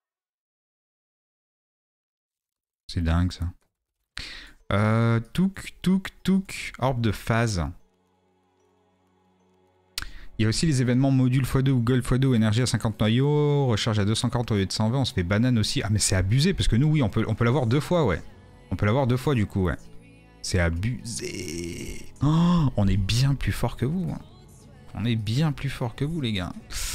Speaker 1: C'est dingue ça. Euh, touk, touk, touk. Orbe de phase. Il y a aussi les événements module fois deux ou gold fois deux ou énergie à cinquante noyaux, recharge à deux cent quarante au lieu de cent vingt, on se fait banane aussi. Ah mais c'est abusé parce que nous oui on peut, on peut l'avoir deux fois ouais. On peut l'avoir deux fois du coup ouais. C'est abusé. Oh, on est bien plus fort que vous. Hein. On est bien plus fort que vous les gars.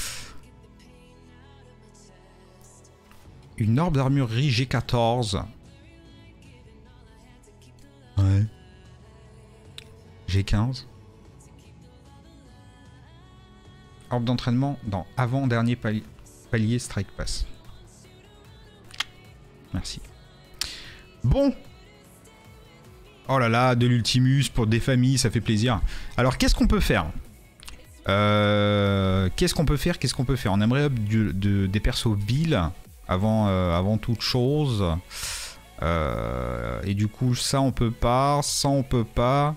Speaker 1: Une orbe d'armurerie G quatorze. Ouais. G quinze. Orbe d'entraînement dans avant-dernier palier, palier Strike Pass. Merci. Bon. Oh là là, de l'Ultimus pour des familles, ça fait plaisir. Alors, qu'est-ce qu'on peut faire euh, Qu'est-ce qu'on peut faire Qu'est-ce qu'on peut faire On aimerait up du, de, des persos villes avant, euh, avant toute chose. Euh, et du coup, ça on peut pas, ça on peut pas.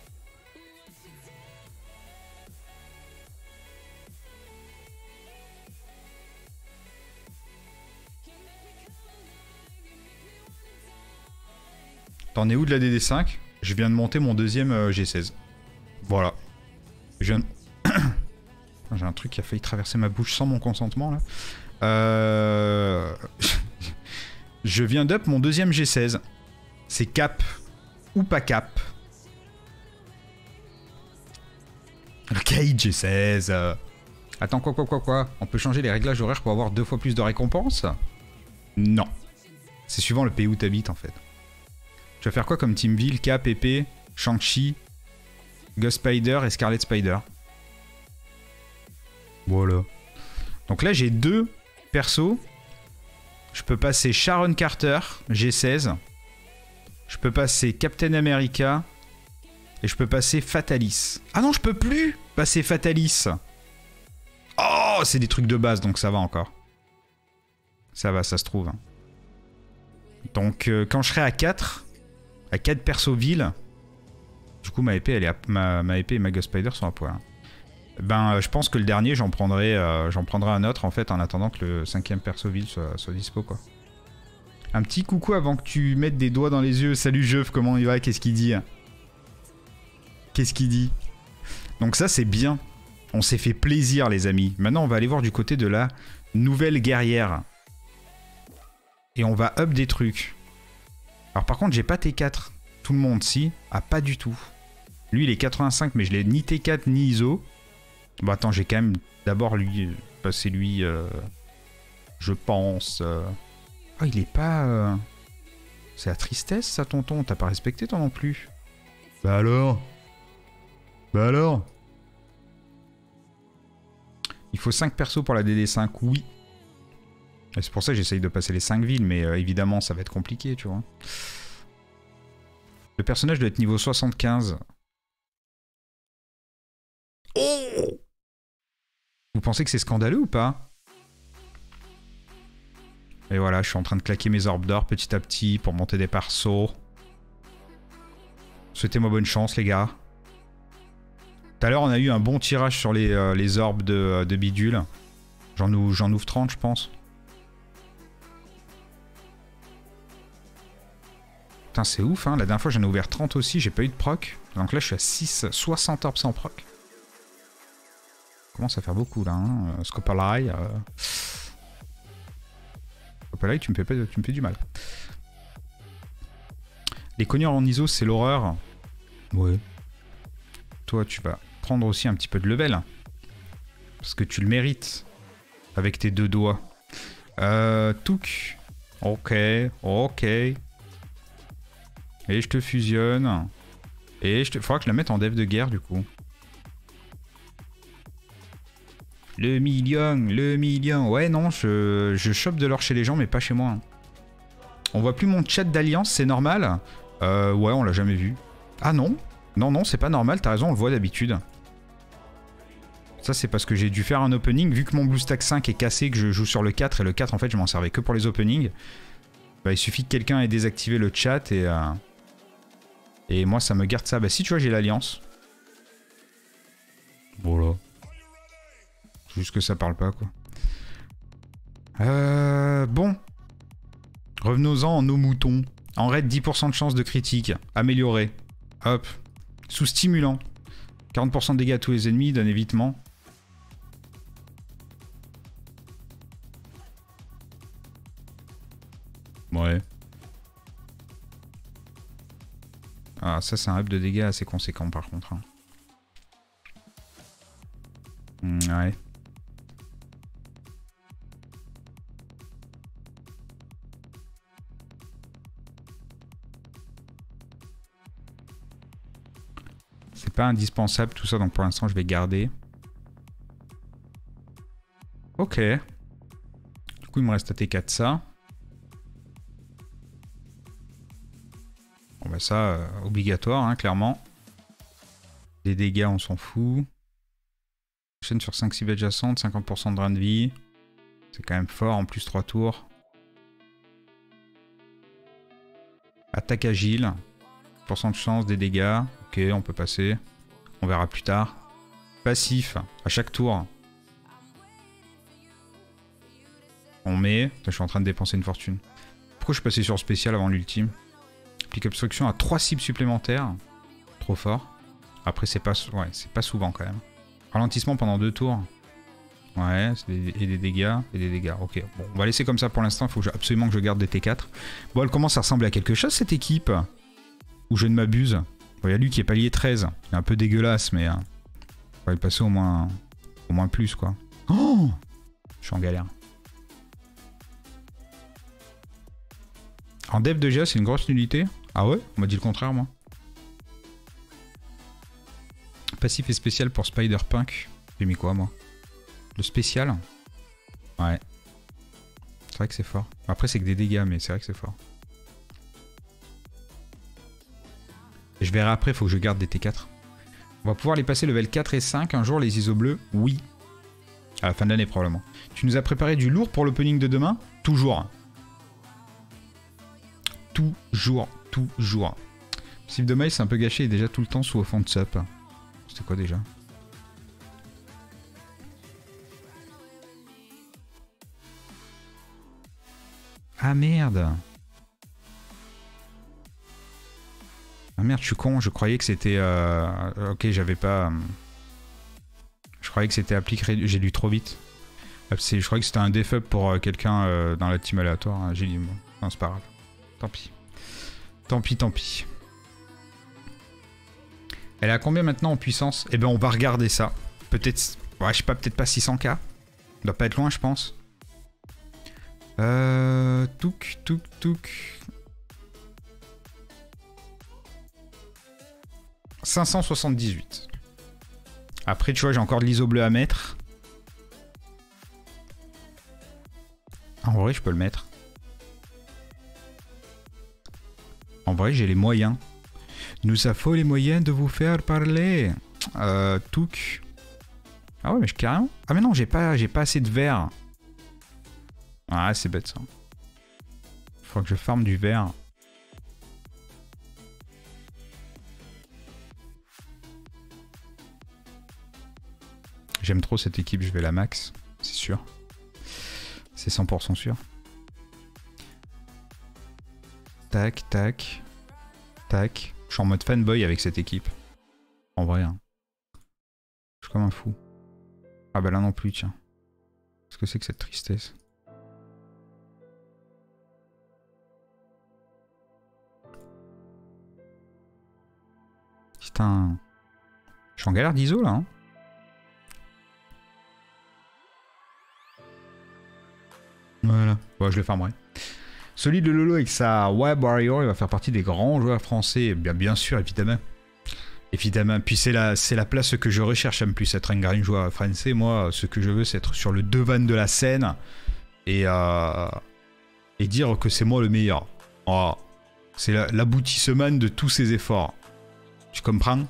Speaker 1: T'en es où de la D D cinq? Je viens de monter mon deuxième euh, G seize. Voilà. Je viens de... J'ai un truc qui a failli traverser ma bouche sans mon consentement là. Euh... Je viens d'up mon deuxième G seize. C'est cap ou pas cap. Ok, G seize. Attends, quoi, quoi, quoi, quoi? On peut changer les réglages horaires pour avoir deux fois plus de récompenses? Non. C'est suivant le pays où t'habites en fait. Tu vas faire quoi comme Teamville, Cap, Épée, Shang-Chi, Ghost Spider et Scarlet Spider? Voilà. Donc là j'ai deux persos. Je peux passer Sharon Carter, G seize. Je peux passer Captain America. Et je peux passer Fatalis. Ah non, je peux plus passer Fatalis. Oh, c'est des trucs de base, donc ça va encore. Ça va, ça se trouve. Donc, euh, quand je serai à quatre, à quatre persos villes, du coup, ma épée, elle est à, ma, ma épée et ma Ghost Spider sont à poil. Ben, euh, je pense que le dernier, j'en prendrai, euh, j'en prendrai un autre, en fait, en attendant que le cinquième perso ville soit, soit dispo, quoi. Un petit coucou avant que tu mettes des doigts dans les yeux. Salut, Jeuf, comment il va? Qu'est-ce qu'il dit? Qu'est-ce qu'il dit? Donc ça, c'est bien. On s'est fait plaisir, les amis. Maintenant, on va aller voir du côté de la nouvelle guerrière. Et on va up des trucs. Alors par contre, j'ai pas T quatre. Tout le monde, si. Ah, pas du tout. Lui, il est quatre-vingt-cinq, mais je l'ai ni T quatre, ni I S O. Bon, attends, j'ai quand même d'abord lui... Passer lui... Euh, je pense... Euh... Oh, il est pas... Euh... C'est la tristesse, ça, tonton. T'as pas respecté, toi, non plus. Bah alors? Bah alors? Il faut cinq persos pour la D D cinq, oui. C'est pour ça que j'essaye de passer les cinq villes, mais euh, évidemment, ça va être compliqué, tu vois. Le personnage doit être niveau soixante-quinze. Oh! Vous pensez que c'est scandaleux ou pas? Et voilà, je suis en train de claquer mes orbes d'or petit à petit pour monter des persos. Souhaitez-moi bonne chance, les gars. Tout à l'heure, on a eu un bon tirage sur les, euh, les orbes de, de bidule. J'en ouvre trente, je pense. Putain, c'est ouf, hein. La dernière fois, j'en ai ouvert trente aussi, j'ai pas eu de proc. Donc là, je suis à six, soixante orbes sans proc. Commence à faire beaucoup, là. Hein. Scopalai. Euh... Scopalai, tu me fais pas, tu me fais du mal. Les cogneurs en I S O, c'est l'horreur. Ouais. Toi, tu vas prendre aussi un petit peu de level. Parce que tu le mérites. Avec tes deux doigts. Euh, Touk. Ok, ok. Et je te fusionne. Et je te... faudra que je la mette en dev de guerre, du coup. Le million, le million. Ouais, non, je, je chope de l'or chez les gens, mais pas chez moi. On voit plus mon chat d'alliance, c'est normal. Euh, ouais, on l'a jamais vu. Ah non? Non, non, c'est pas normal, t'as raison, on le voit d'habitude. Ça, c'est parce que j'ai dû faire un opening. Vu que mon BlueStack cinq est cassé, que je joue sur le quatre, et le quatre, en fait, je m'en servais que pour les openings. Bah, il suffit que quelqu'un ait désactivé le chat, et... Euh, et moi, ça me garde ça. Bah si, tu vois, j'ai l'alliance. Voilà. Juste que ça parle pas, quoi. Euh... Bon. Revenons-en en nos moutons. En raid, dix pour cent de chance de critique. Amélioré. Hop. Sous stimulant. quarante pour cent de dégâts à tous les ennemis, d'un évitement. Ouais. Ah, ça, c'est un up de dégâts assez conséquent, par contre. Hein. Mmh, ouais. C'est pas indispensable tout ça, donc pour l'instant je vais garder. Ok. Du coup il me reste à T quatre ça. Bon bah ça, euh, obligatoire, hein, clairement. Les dégâts on s'en fout. Chaîne sur cinq cibles adjacentes, cinquante pour cent de drain de vie. C'est quand même fort, en plus trois tours. Attaque agile. pour cent de chance, des dégâts. Ok, on peut passer. On verra plus tard. Passif, à chaque tour. On met... Je suis en train de dépenser une fortune. Pourquoi je suis passé sur spécial avant l'ultime? Applique obstruction à trois cibles supplémentaires. Trop fort. Après, c'est pas, ouais, c'est pas souvent quand même. Ralentissement pendant deux tours. Ouais, des, et des dégâts, et des dégâts. Ok, bon, on va laisser comme ça pour l'instant. Il faut que je, absolument que je garde des T quatre. Bon, elle commence à ressembler à quelque chose, cette équipe. Ou je ne m'abuse. Bon, il y a lui qui est palier treize. Il est un peu dégueulasse, mais... Euh, on va y passer au moins... Au moins plus, quoi. Oh, je suis en galère. En dev de G A, c'est une grosse nullité. Ah ouais? On m'a dit le contraire, moi. Passif et spécial pour Spider-Punk. J'ai mis quoi, moi? Le spécial? Ouais. C'est vrai que c'est fort. Après, c'est que des dégâts, mais c'est vrai que c'est fort. Et je verrai après, il faut que je garde des T quatre. On va pouvoir les passer level quatre et cinq un jour, les I S O bleus. Oui. À la fin de l'année, probablement. Tu nous as préparé du lourd pour l'opening de demain? Toujours. Toujours, toujours. Sif de maïs, c'est un peu gâché, il est déjà tout le temps sous offense sup. C'était quoi déjà? Ah merde. Ah merde, je suis con, je croyais que c'était... Euh... Ok, j'avais pas... Je croyais que c'était appliqué, j'ai lu trop vite. Je croyais que c'était un defup pour quelqu'un euh, dans la team aléatoire. J'ai dit, bon, non, c'est pas grave. Tant pis. Tant pis, tant pis. Elle est à combien maintenant en puissance? Eh ben, on va regarder ça. Peut-être... Ouais, je sais pas, peut-être pas six cents K. Ça doit pas être loin, je pense. Euh... Touk, touk, touk. cinq cent soixante-dix-huit. Après, tu vois, j'ai encore de l'I S O bleu à mettre. En vrai, je peux le mettre. En vrai, j'ai les moyens. Nous avons les moyens de vous faire parler. Euh, Touk. Ah ouais, mais je carrément... Ah mais non, j'ai pas, j'ai pas assez de verre. Ah, c'est bête ça. Faut que je farme du verre. J'aime trop cette équipe, je vais la max, c'est sûr. C'est cent pour cent sûr. Tac, tac, tac. Je suis en mode fanboy avec cette équipe. En vrai, hein. Je suis comme un fou. Ah bah là non plus, tiens. Qu'est-ce que c'est que cette tristesse? Putain. Je suis en galère d'I S O là, hein. Voilà. Bon, je le farmerai. Celui de Lolo avec sa Web Warrior, il va faire partie des grands joueurs français. Bien, bien sûr, évidemment. Évidemment. Puis c'est la, c'est la place que je recherche. J'aime plus être un grand joueur français. Moi, ce que je veux, c'est être sur le devant de la scène et, euh, et dire que c'est moi le meilleur. Oh, c'est l'aboutissement de tous ces efforts. Tu comprends?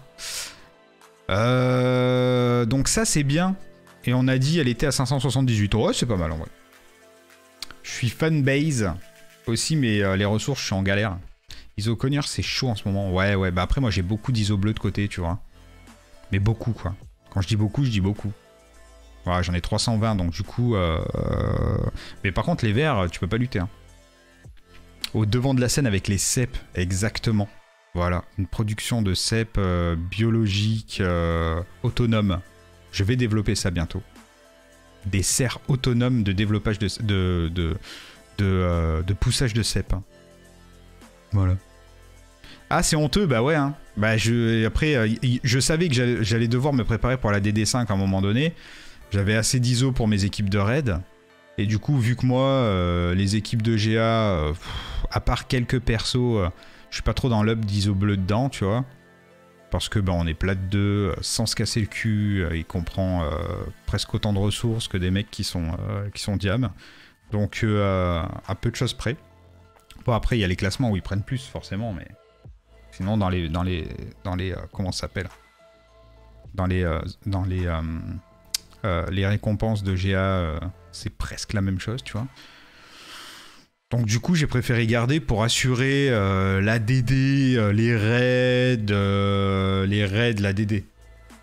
Speaker 1: euh, Donc ça, c'est bien. Et on a dit elle était à cinq cent soixante-dix-huit. Ouais, c'est pas mal en vrai. Je suis fanbase aussi, mais euh, les ressources, je suis en galère. I S O Conyer, c'est chaud en ce moment. Ouais, ouais, bah après, moi, j'ai beaucoup d'I S O bleu de côté, tu vois. Mais beaucoup, quoi. Quand je dis beaucoup, je dis beaucoup. Voilà, j'en ai trois cent vingt, donc du coup... Euh, euh... Mais par contre, les verts, tu peux pas lutter. Hein. Au devant de la scène avec les cèpes, exactement. Voilà, une production de cèpes euh, biologiques, euh, autonomes. Je vais développer ça bientôt. Des serres autonomes de développage de, de, de, de, euh, de poussage de cèpes. Voilà. Ah, c'est honteux, bah ouais. Hein. Bah je, après, euh, je savais que j'allais devoir me préparer pour la D D cinq à un moment donné. J'avais assez d'I S O pour mes équipes de raid. Et du coup, vu que moi, euh, les équipes de G A, euh, pff, à part quelques persos, euh, je suis pas trop dans l'up d'I S O bleu dedans, tu vois. Parce que bah, on est plat de deux, sans se casser le cul, il comprend euh, presque autant de ressources que des mecs qui sont, euh, qui sont diam. Donc euh, à peu de choses près. Bon après il y a les classements où ils prennent plus forcément, mais sinon dans les dans les dans les euh, comment ça s'appelle, dans les euh, dans les euh, euh, les récompenses de G A, euh, c'est presque la même chose, tu vois. Donc du coup j'ai préféré garder pour assurer euh, la D D, euh, les raids, euh, les raids, la D D.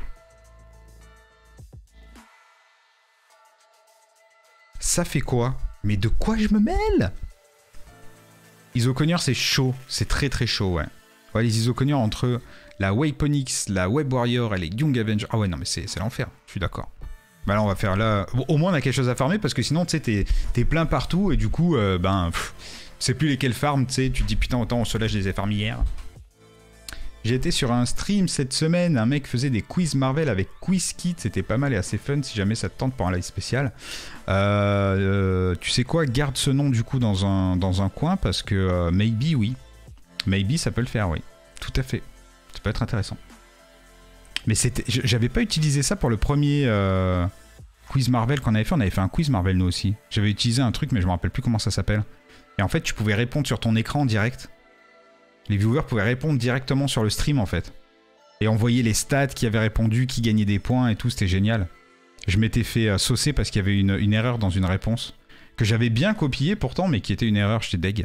Speaker 1: Ça fait quoi? Mais de quoi je me mêle? I S O Conyer c'est chaud, c'est très très chaud, ouais. Ouais, les I S O Conyer entre la Waponix, la Web Warrior et les Young Avengers. Ah ouais non mais c'est l'enfer, je suis d'accord. Bah là on va faire là... Bon, au moins on a quelque chose à farmer parce que sinon tu sais t'es t'es plein partout et du coup euh, ben c'est plus lesquels farm, tu sais, tu te dis putain autant ceux-là je les ai farmés hier. J'ai été sur un stream cette semaine, un mec faisait des quiz Marvel avec QuizKit, c'était pas mal et assez fun si jamais ça te tente pour un live spécial. Euh, euh, tu sais quoi, garde ce nom du coup dans un, dans un coin parce que euh, maybe oui, maybe ça peut le faire, oui, tout à fait, ça peut être intéressant. Mais c'était, j'avais pas utilisé ça pour le premier euh, quiz Marvel qu'on avait fait. On avait fait un quiz Marvel nous aussi. J'avais utilisé un truc mais je me rappelle plus comment ça s'appelle. Et en fait tu pouvais répondre sur ton écran en direct. Les viewers pouvaient répondre directement sur le stream en fait. Et on voyait les stats qui avaient répondu, qui gagnaient des points et tout, c'était génial. Je m'étais fait euh, saucer parce qu'il y avait une, une erreur dans une réponse. Que j'avais bien copié pourtant, mais qui était une erreur, j'étais deg.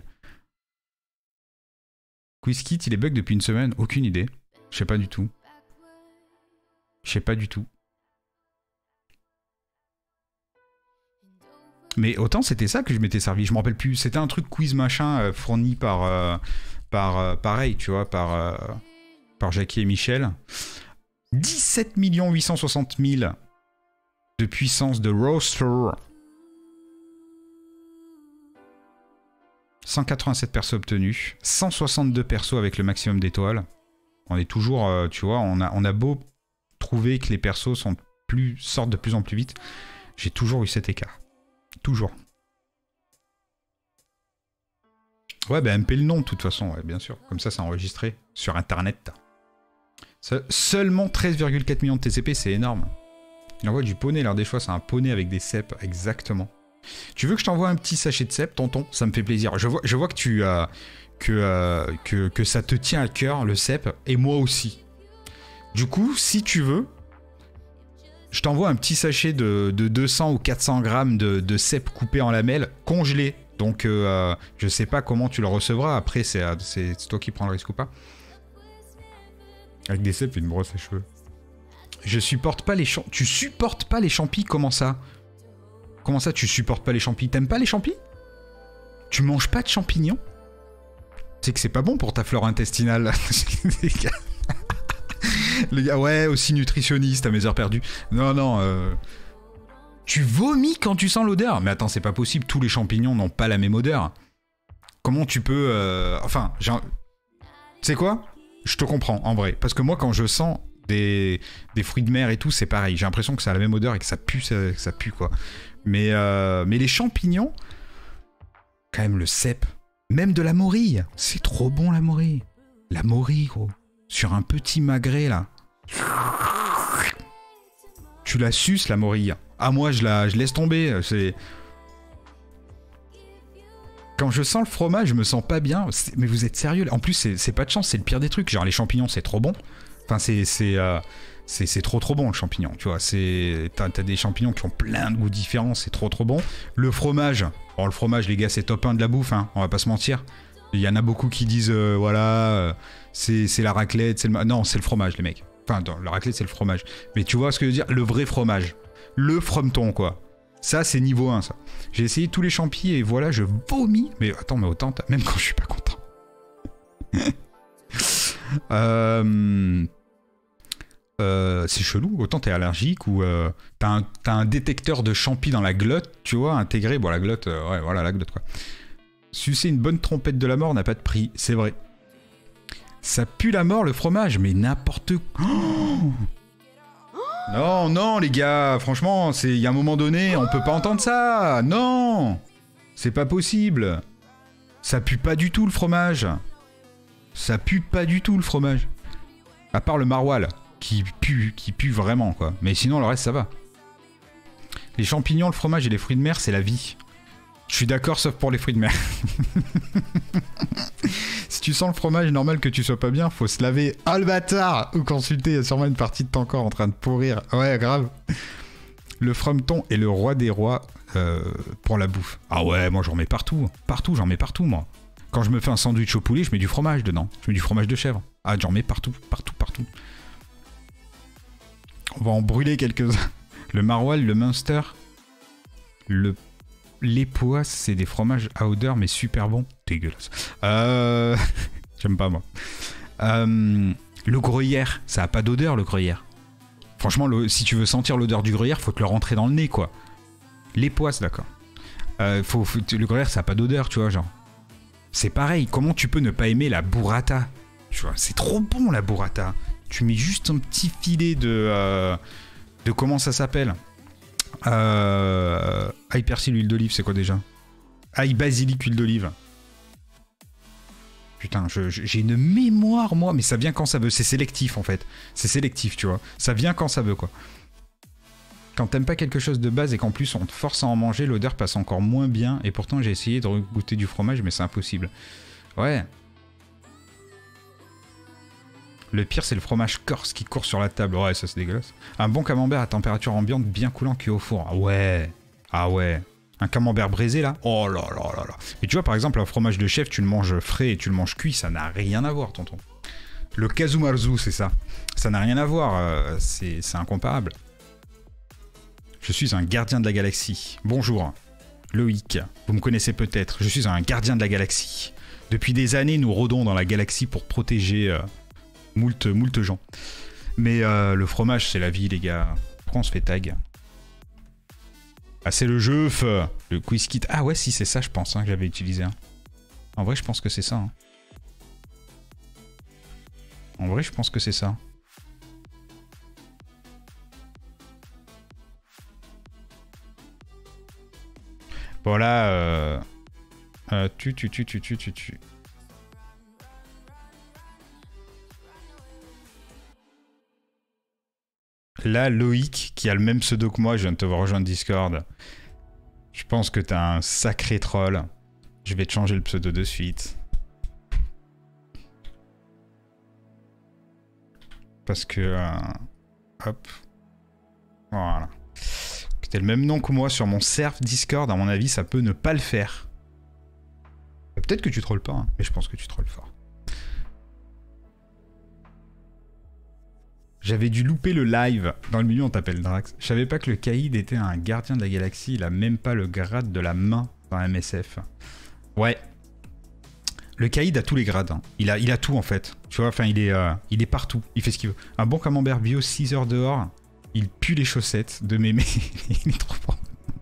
Speaker 1: QuizKit, il est bug depuis une semaine. Aucune idée. Je sais pas du tout. Je sais pas du tout. Mais autant c'était ça que je m'étais servi. Je me rappelle plus. C'était un truc quiz machin euh, fourni par... Euh, par euh, pareil, tu vois, par... Euh, par Jackie et Michel. dix-sept millions huit cent soixante mille de puissance de roster. cent quatre-vingt-sept persos obtenus, cent soixante-deux persos avec le maximum d'étoiles. On est toujours, euh, tu vois, on a, on a beau trouver que les persos sont plus, sortent de plus en plus vite, j'ai toujours eu cet écart. Toujours. Ouais, bah M P le nom de toute façon, ouais, bien sûr. Comme ça, c'est enregistré sur Internet. Se seulement treize virgule quatre millions de T C P, c'est énorme. Il envoie du poney, alors des fois, c'est un poney avec des cèpes, exactement. Tu veux que je t'envoie un petit sachet de cèpes, tonton? Ça me fait plaisir. Je vois, je vois que, tu, euh, que, euh, que, que ça te tient à cœur, le cèpe, et moi aussi. Du coup, si tu veux, je t'envoie un petit sachet de, de deux cents ou quatre cents grammes de, de cèpes coupés en lamelles, congelés. Donc, euh, je sais pas comment tu le recevras. Après, c'est toi qui prends le risque ou pas. Avec des cèpes et une brosse à cheveux. Je supporte pas les champis. Tu supportes pas les champis? Comment ça? Comment ça, tu supportes pas les champis? T'aimes pas les champis? Tu manges pas de champignons? C'est que c'est pas bon pour ta flore intestinale. Le gars, ouais, aussi nutritionniste à mes heures perdues. Non, non, euh... tu vomis quand tu sens l'odeur? Mais attends, c'est pas possible, tous les champignons n'ont pas la même odeur. Comment tu peux... Euh... Enfin, genre... Tu sais quoi? Je te comprends, en vrai. Parce que moi, quand je sens des, des fruits de mer et tout, c'est pareil. J'ai l'impression que ça a la même odeur et que ça pue, ça, que ça pue, quoi. Mais, euh... Mais les champignons... Quand même, le cèpe. Même de la morille. C'est trop bon, la morille. La morille, gros. Sur un petit magret, là. Tu la suces, la morille. Ah, moi, je la je laisse tomber. C'est... Quand je sens le fromage, je me sens pas bien. Mais vous êtes sérieux? En plus, c'est pas de chance, c'est le pire des trucs. Genre, les champignons, c'est trop bon. Enfin, c'est... C'est euh, trop trop bon, le champignon, tu vois. T'as t'as des champignons qui ont plein de goûts différents, c'est trop trop bon. Le fromage... Bon, le fromage, les gars, c'est top un de la bouffe, hein. On va pas se mentir. Il y en a beaucoup qui disent, euh, voilà, euh, c'est la raclette, c'est le... Non, c'est le fromage, les mecs. Enfin, non, la raclette, c'est le fromage. Mais tu vois ce que je veux dire? Le vrai fromage. Le frometon, quoi. Ça, c'est niveau un, ça. J'ai essayé tous les champis et voilà, je vomis. Mais attends, mais autant, même quand je suis pas content. euh... Euh, c'est chelou, autant t'es allergique ou euh, t'as un, t'as un détecteur de champis dans la glotte, tu vois, intégré. Bon, la glotte, euh, ouais, voilà, la glotte, quoi. Sucer une bonne trompette de la mort n'a pas de prix, c'est vrai. Ça pue la mort, le fromage, mais n'importe quoi. Oh non, non, les gars, franchement, il y a un moment donné, on peut pas entendre ça. Non, c'est pas possible. Ça pue pas du tout, le fromage. Ça pue pas du tout, le fromage. À part le maroilles, qui pue, qui pue vraiment, quoi. Mais sinon, le reste, ça va. Les champignons, le fromage et les fruits de mer, c'est la vie. Je suis d'accord, sauf pour les fruits de mer. Si tu sens le fromage, normal que tu sois pas bien, faut se laver. Ah, le bâtard! Ou consulter, il y a sûrement une partie de ton corps en train de pourrir. Ouais, grave. Le frometon est le roi des rois euh, pour la bouffe. Ah ouais, moi j'en mets partout. Partout, j'en mets partout, moi. Quand je me fais un sandwich au poulet, je mets du fromage dedans. Je mets du fromage de chèvre. Ah, j'en mets partout, partout, partout. On va en brûler quelques-uns. Le maroilles, le Munster, le... Les poisses, c'est des fromages à odeur, mais super bons. Dégueulasse. Euh... J'aime pas, moi. Euh... Le gruyère, ça a pas d'odeur, le gruyère. Franchement, le... si tu veux sentir l'odeur du gruyère, faut te le rentrer dans le nez, quoi. Les poisses, d'accord. Euh, faut... faut... Le gruyère, ça a pas d'odeur, tu vois, genre. C'est pareil, comment tu peux ne pas aimer la burrata? Tu vois, c'est trop bon, la burrata. Tu mets juste un petit filet de... Euh... De comment ça s'appelle? Euh... Ail persil, huile d'olive, c'est quoi déjà? Ail basilic, huile d'olive. Putain, j'ai une mémoire, moi, mais ça vient quand ça veut. C'est sélectif, en fait. C'est sélectif, tu vois. Ça vient quand ça veut, quoi. Quand t'aimes pas quelque chose de base et qu'en plus on te force à en manger, l'odeur passe encore moins bien. Et pourtant, j'ai essayé de goûter du fromage, mais c'est impossible. Ouais. Le pire, c'est le fromage corse qui court sur la table. Ouais, ça, c'est dégueulasse. Un bon camembert à température ambiante bien coulant cuit au four. Ah ouais. Ah ouais. Un camembert braisé, là. Oh là là là là. Mais tu vois, par exemple, un fromage de chef, tu le manges frais et tu le manges cuit, ça n'a rien à voir, tonton. Le Kazumarzu, c'est ça. Ça n'a rien à voir. Euh, c'est incomparable. Je suis un gardien de la galaxie. Bonjour. Loïc. Vous me connaissez peut-être. Je suis un gardien de la galaxie. Depuis des années, nous rôdons dans la galaxie pour protéger euh, moult, moult gens. Mais euh, le fromage, c'est la vie, les gars. Pourquoi on se fait tag? Ah, c'est le jeu, feu. Le quiz kit. Ah ouais, si, c'est ça, je pense, hein, que j'avais utilisé. Hein. En vrai, je pense que c'est ça. Hein. En vrai, je pense que c'est ça. Voilà. Euh... Euh, tu, tu, tu, tu, tu, tu, tu. Là, Loïc, qui a le même pseudo que moi, je viens de te voir rejoindre Discord. Je pense que t'as un sacré troll. Je vais te changer le pseudo de suite. Parce que... Euh, hop. Voilà. Que t'aies le même nom que moi sur mon serve Discord, à mon avis, ça peut ne pas le faire. Peut-être que tu trolles pas, hein, mais je pense que tu trolles fort. J'avais dû louper le live. Dans le milieu, on t'appelle Drax. Je savais pas que le Kaïd était un gardien de la galaxie. Il a même pas le grade de la main dans M S F. Ouais. Le Kaïd a tous les grades. Hein. Il, a, il a tout, en fait. Tu vois, enfin, il est, euh, il est partout. Il fait ce qu'il veut. Un bon camembert bio, six heures dehors. Il pue les chaussettes de mémé. Il est trop fort.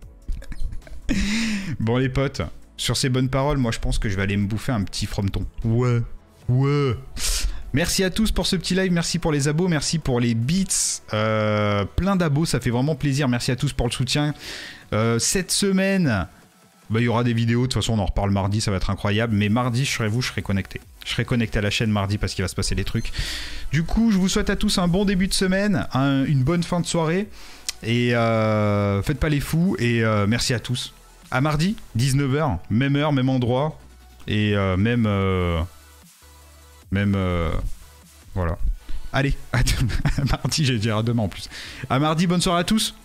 Speaker 1: Bon, les potes. Sur ces bonnes paroles, moi, je pense que je vais aller me bouffer un petit frometon. Ouais. Ouais. Merci à tous pour ce petit live, merci pour les abos, merci pour les beats, euh, plein d'abos, ça fait vraiment plaisir, merci à tous pour le soutien. Euh, cette semaine, bah, il y aura des vidéos, de toute façon on en reparle mardi, ça va être incroyable, mais mardi, je serai vous, je serai connecté. Je serai connecté à la chaîne mardi parce qu'il va se passer des trucs. Du coup, je vous souhaite à tous un bon début de semaine, un, une bonne fin de soirée, et euh, faites pas les fous, et euh, merci à tous. À mardi, dix-neuf heures, même heure, même endroit, et euh, même... Euh, Même... Euh, voilà. Allez, à mardi, j'ai dit à demain en plus. À mardi, bonne soirée à tous.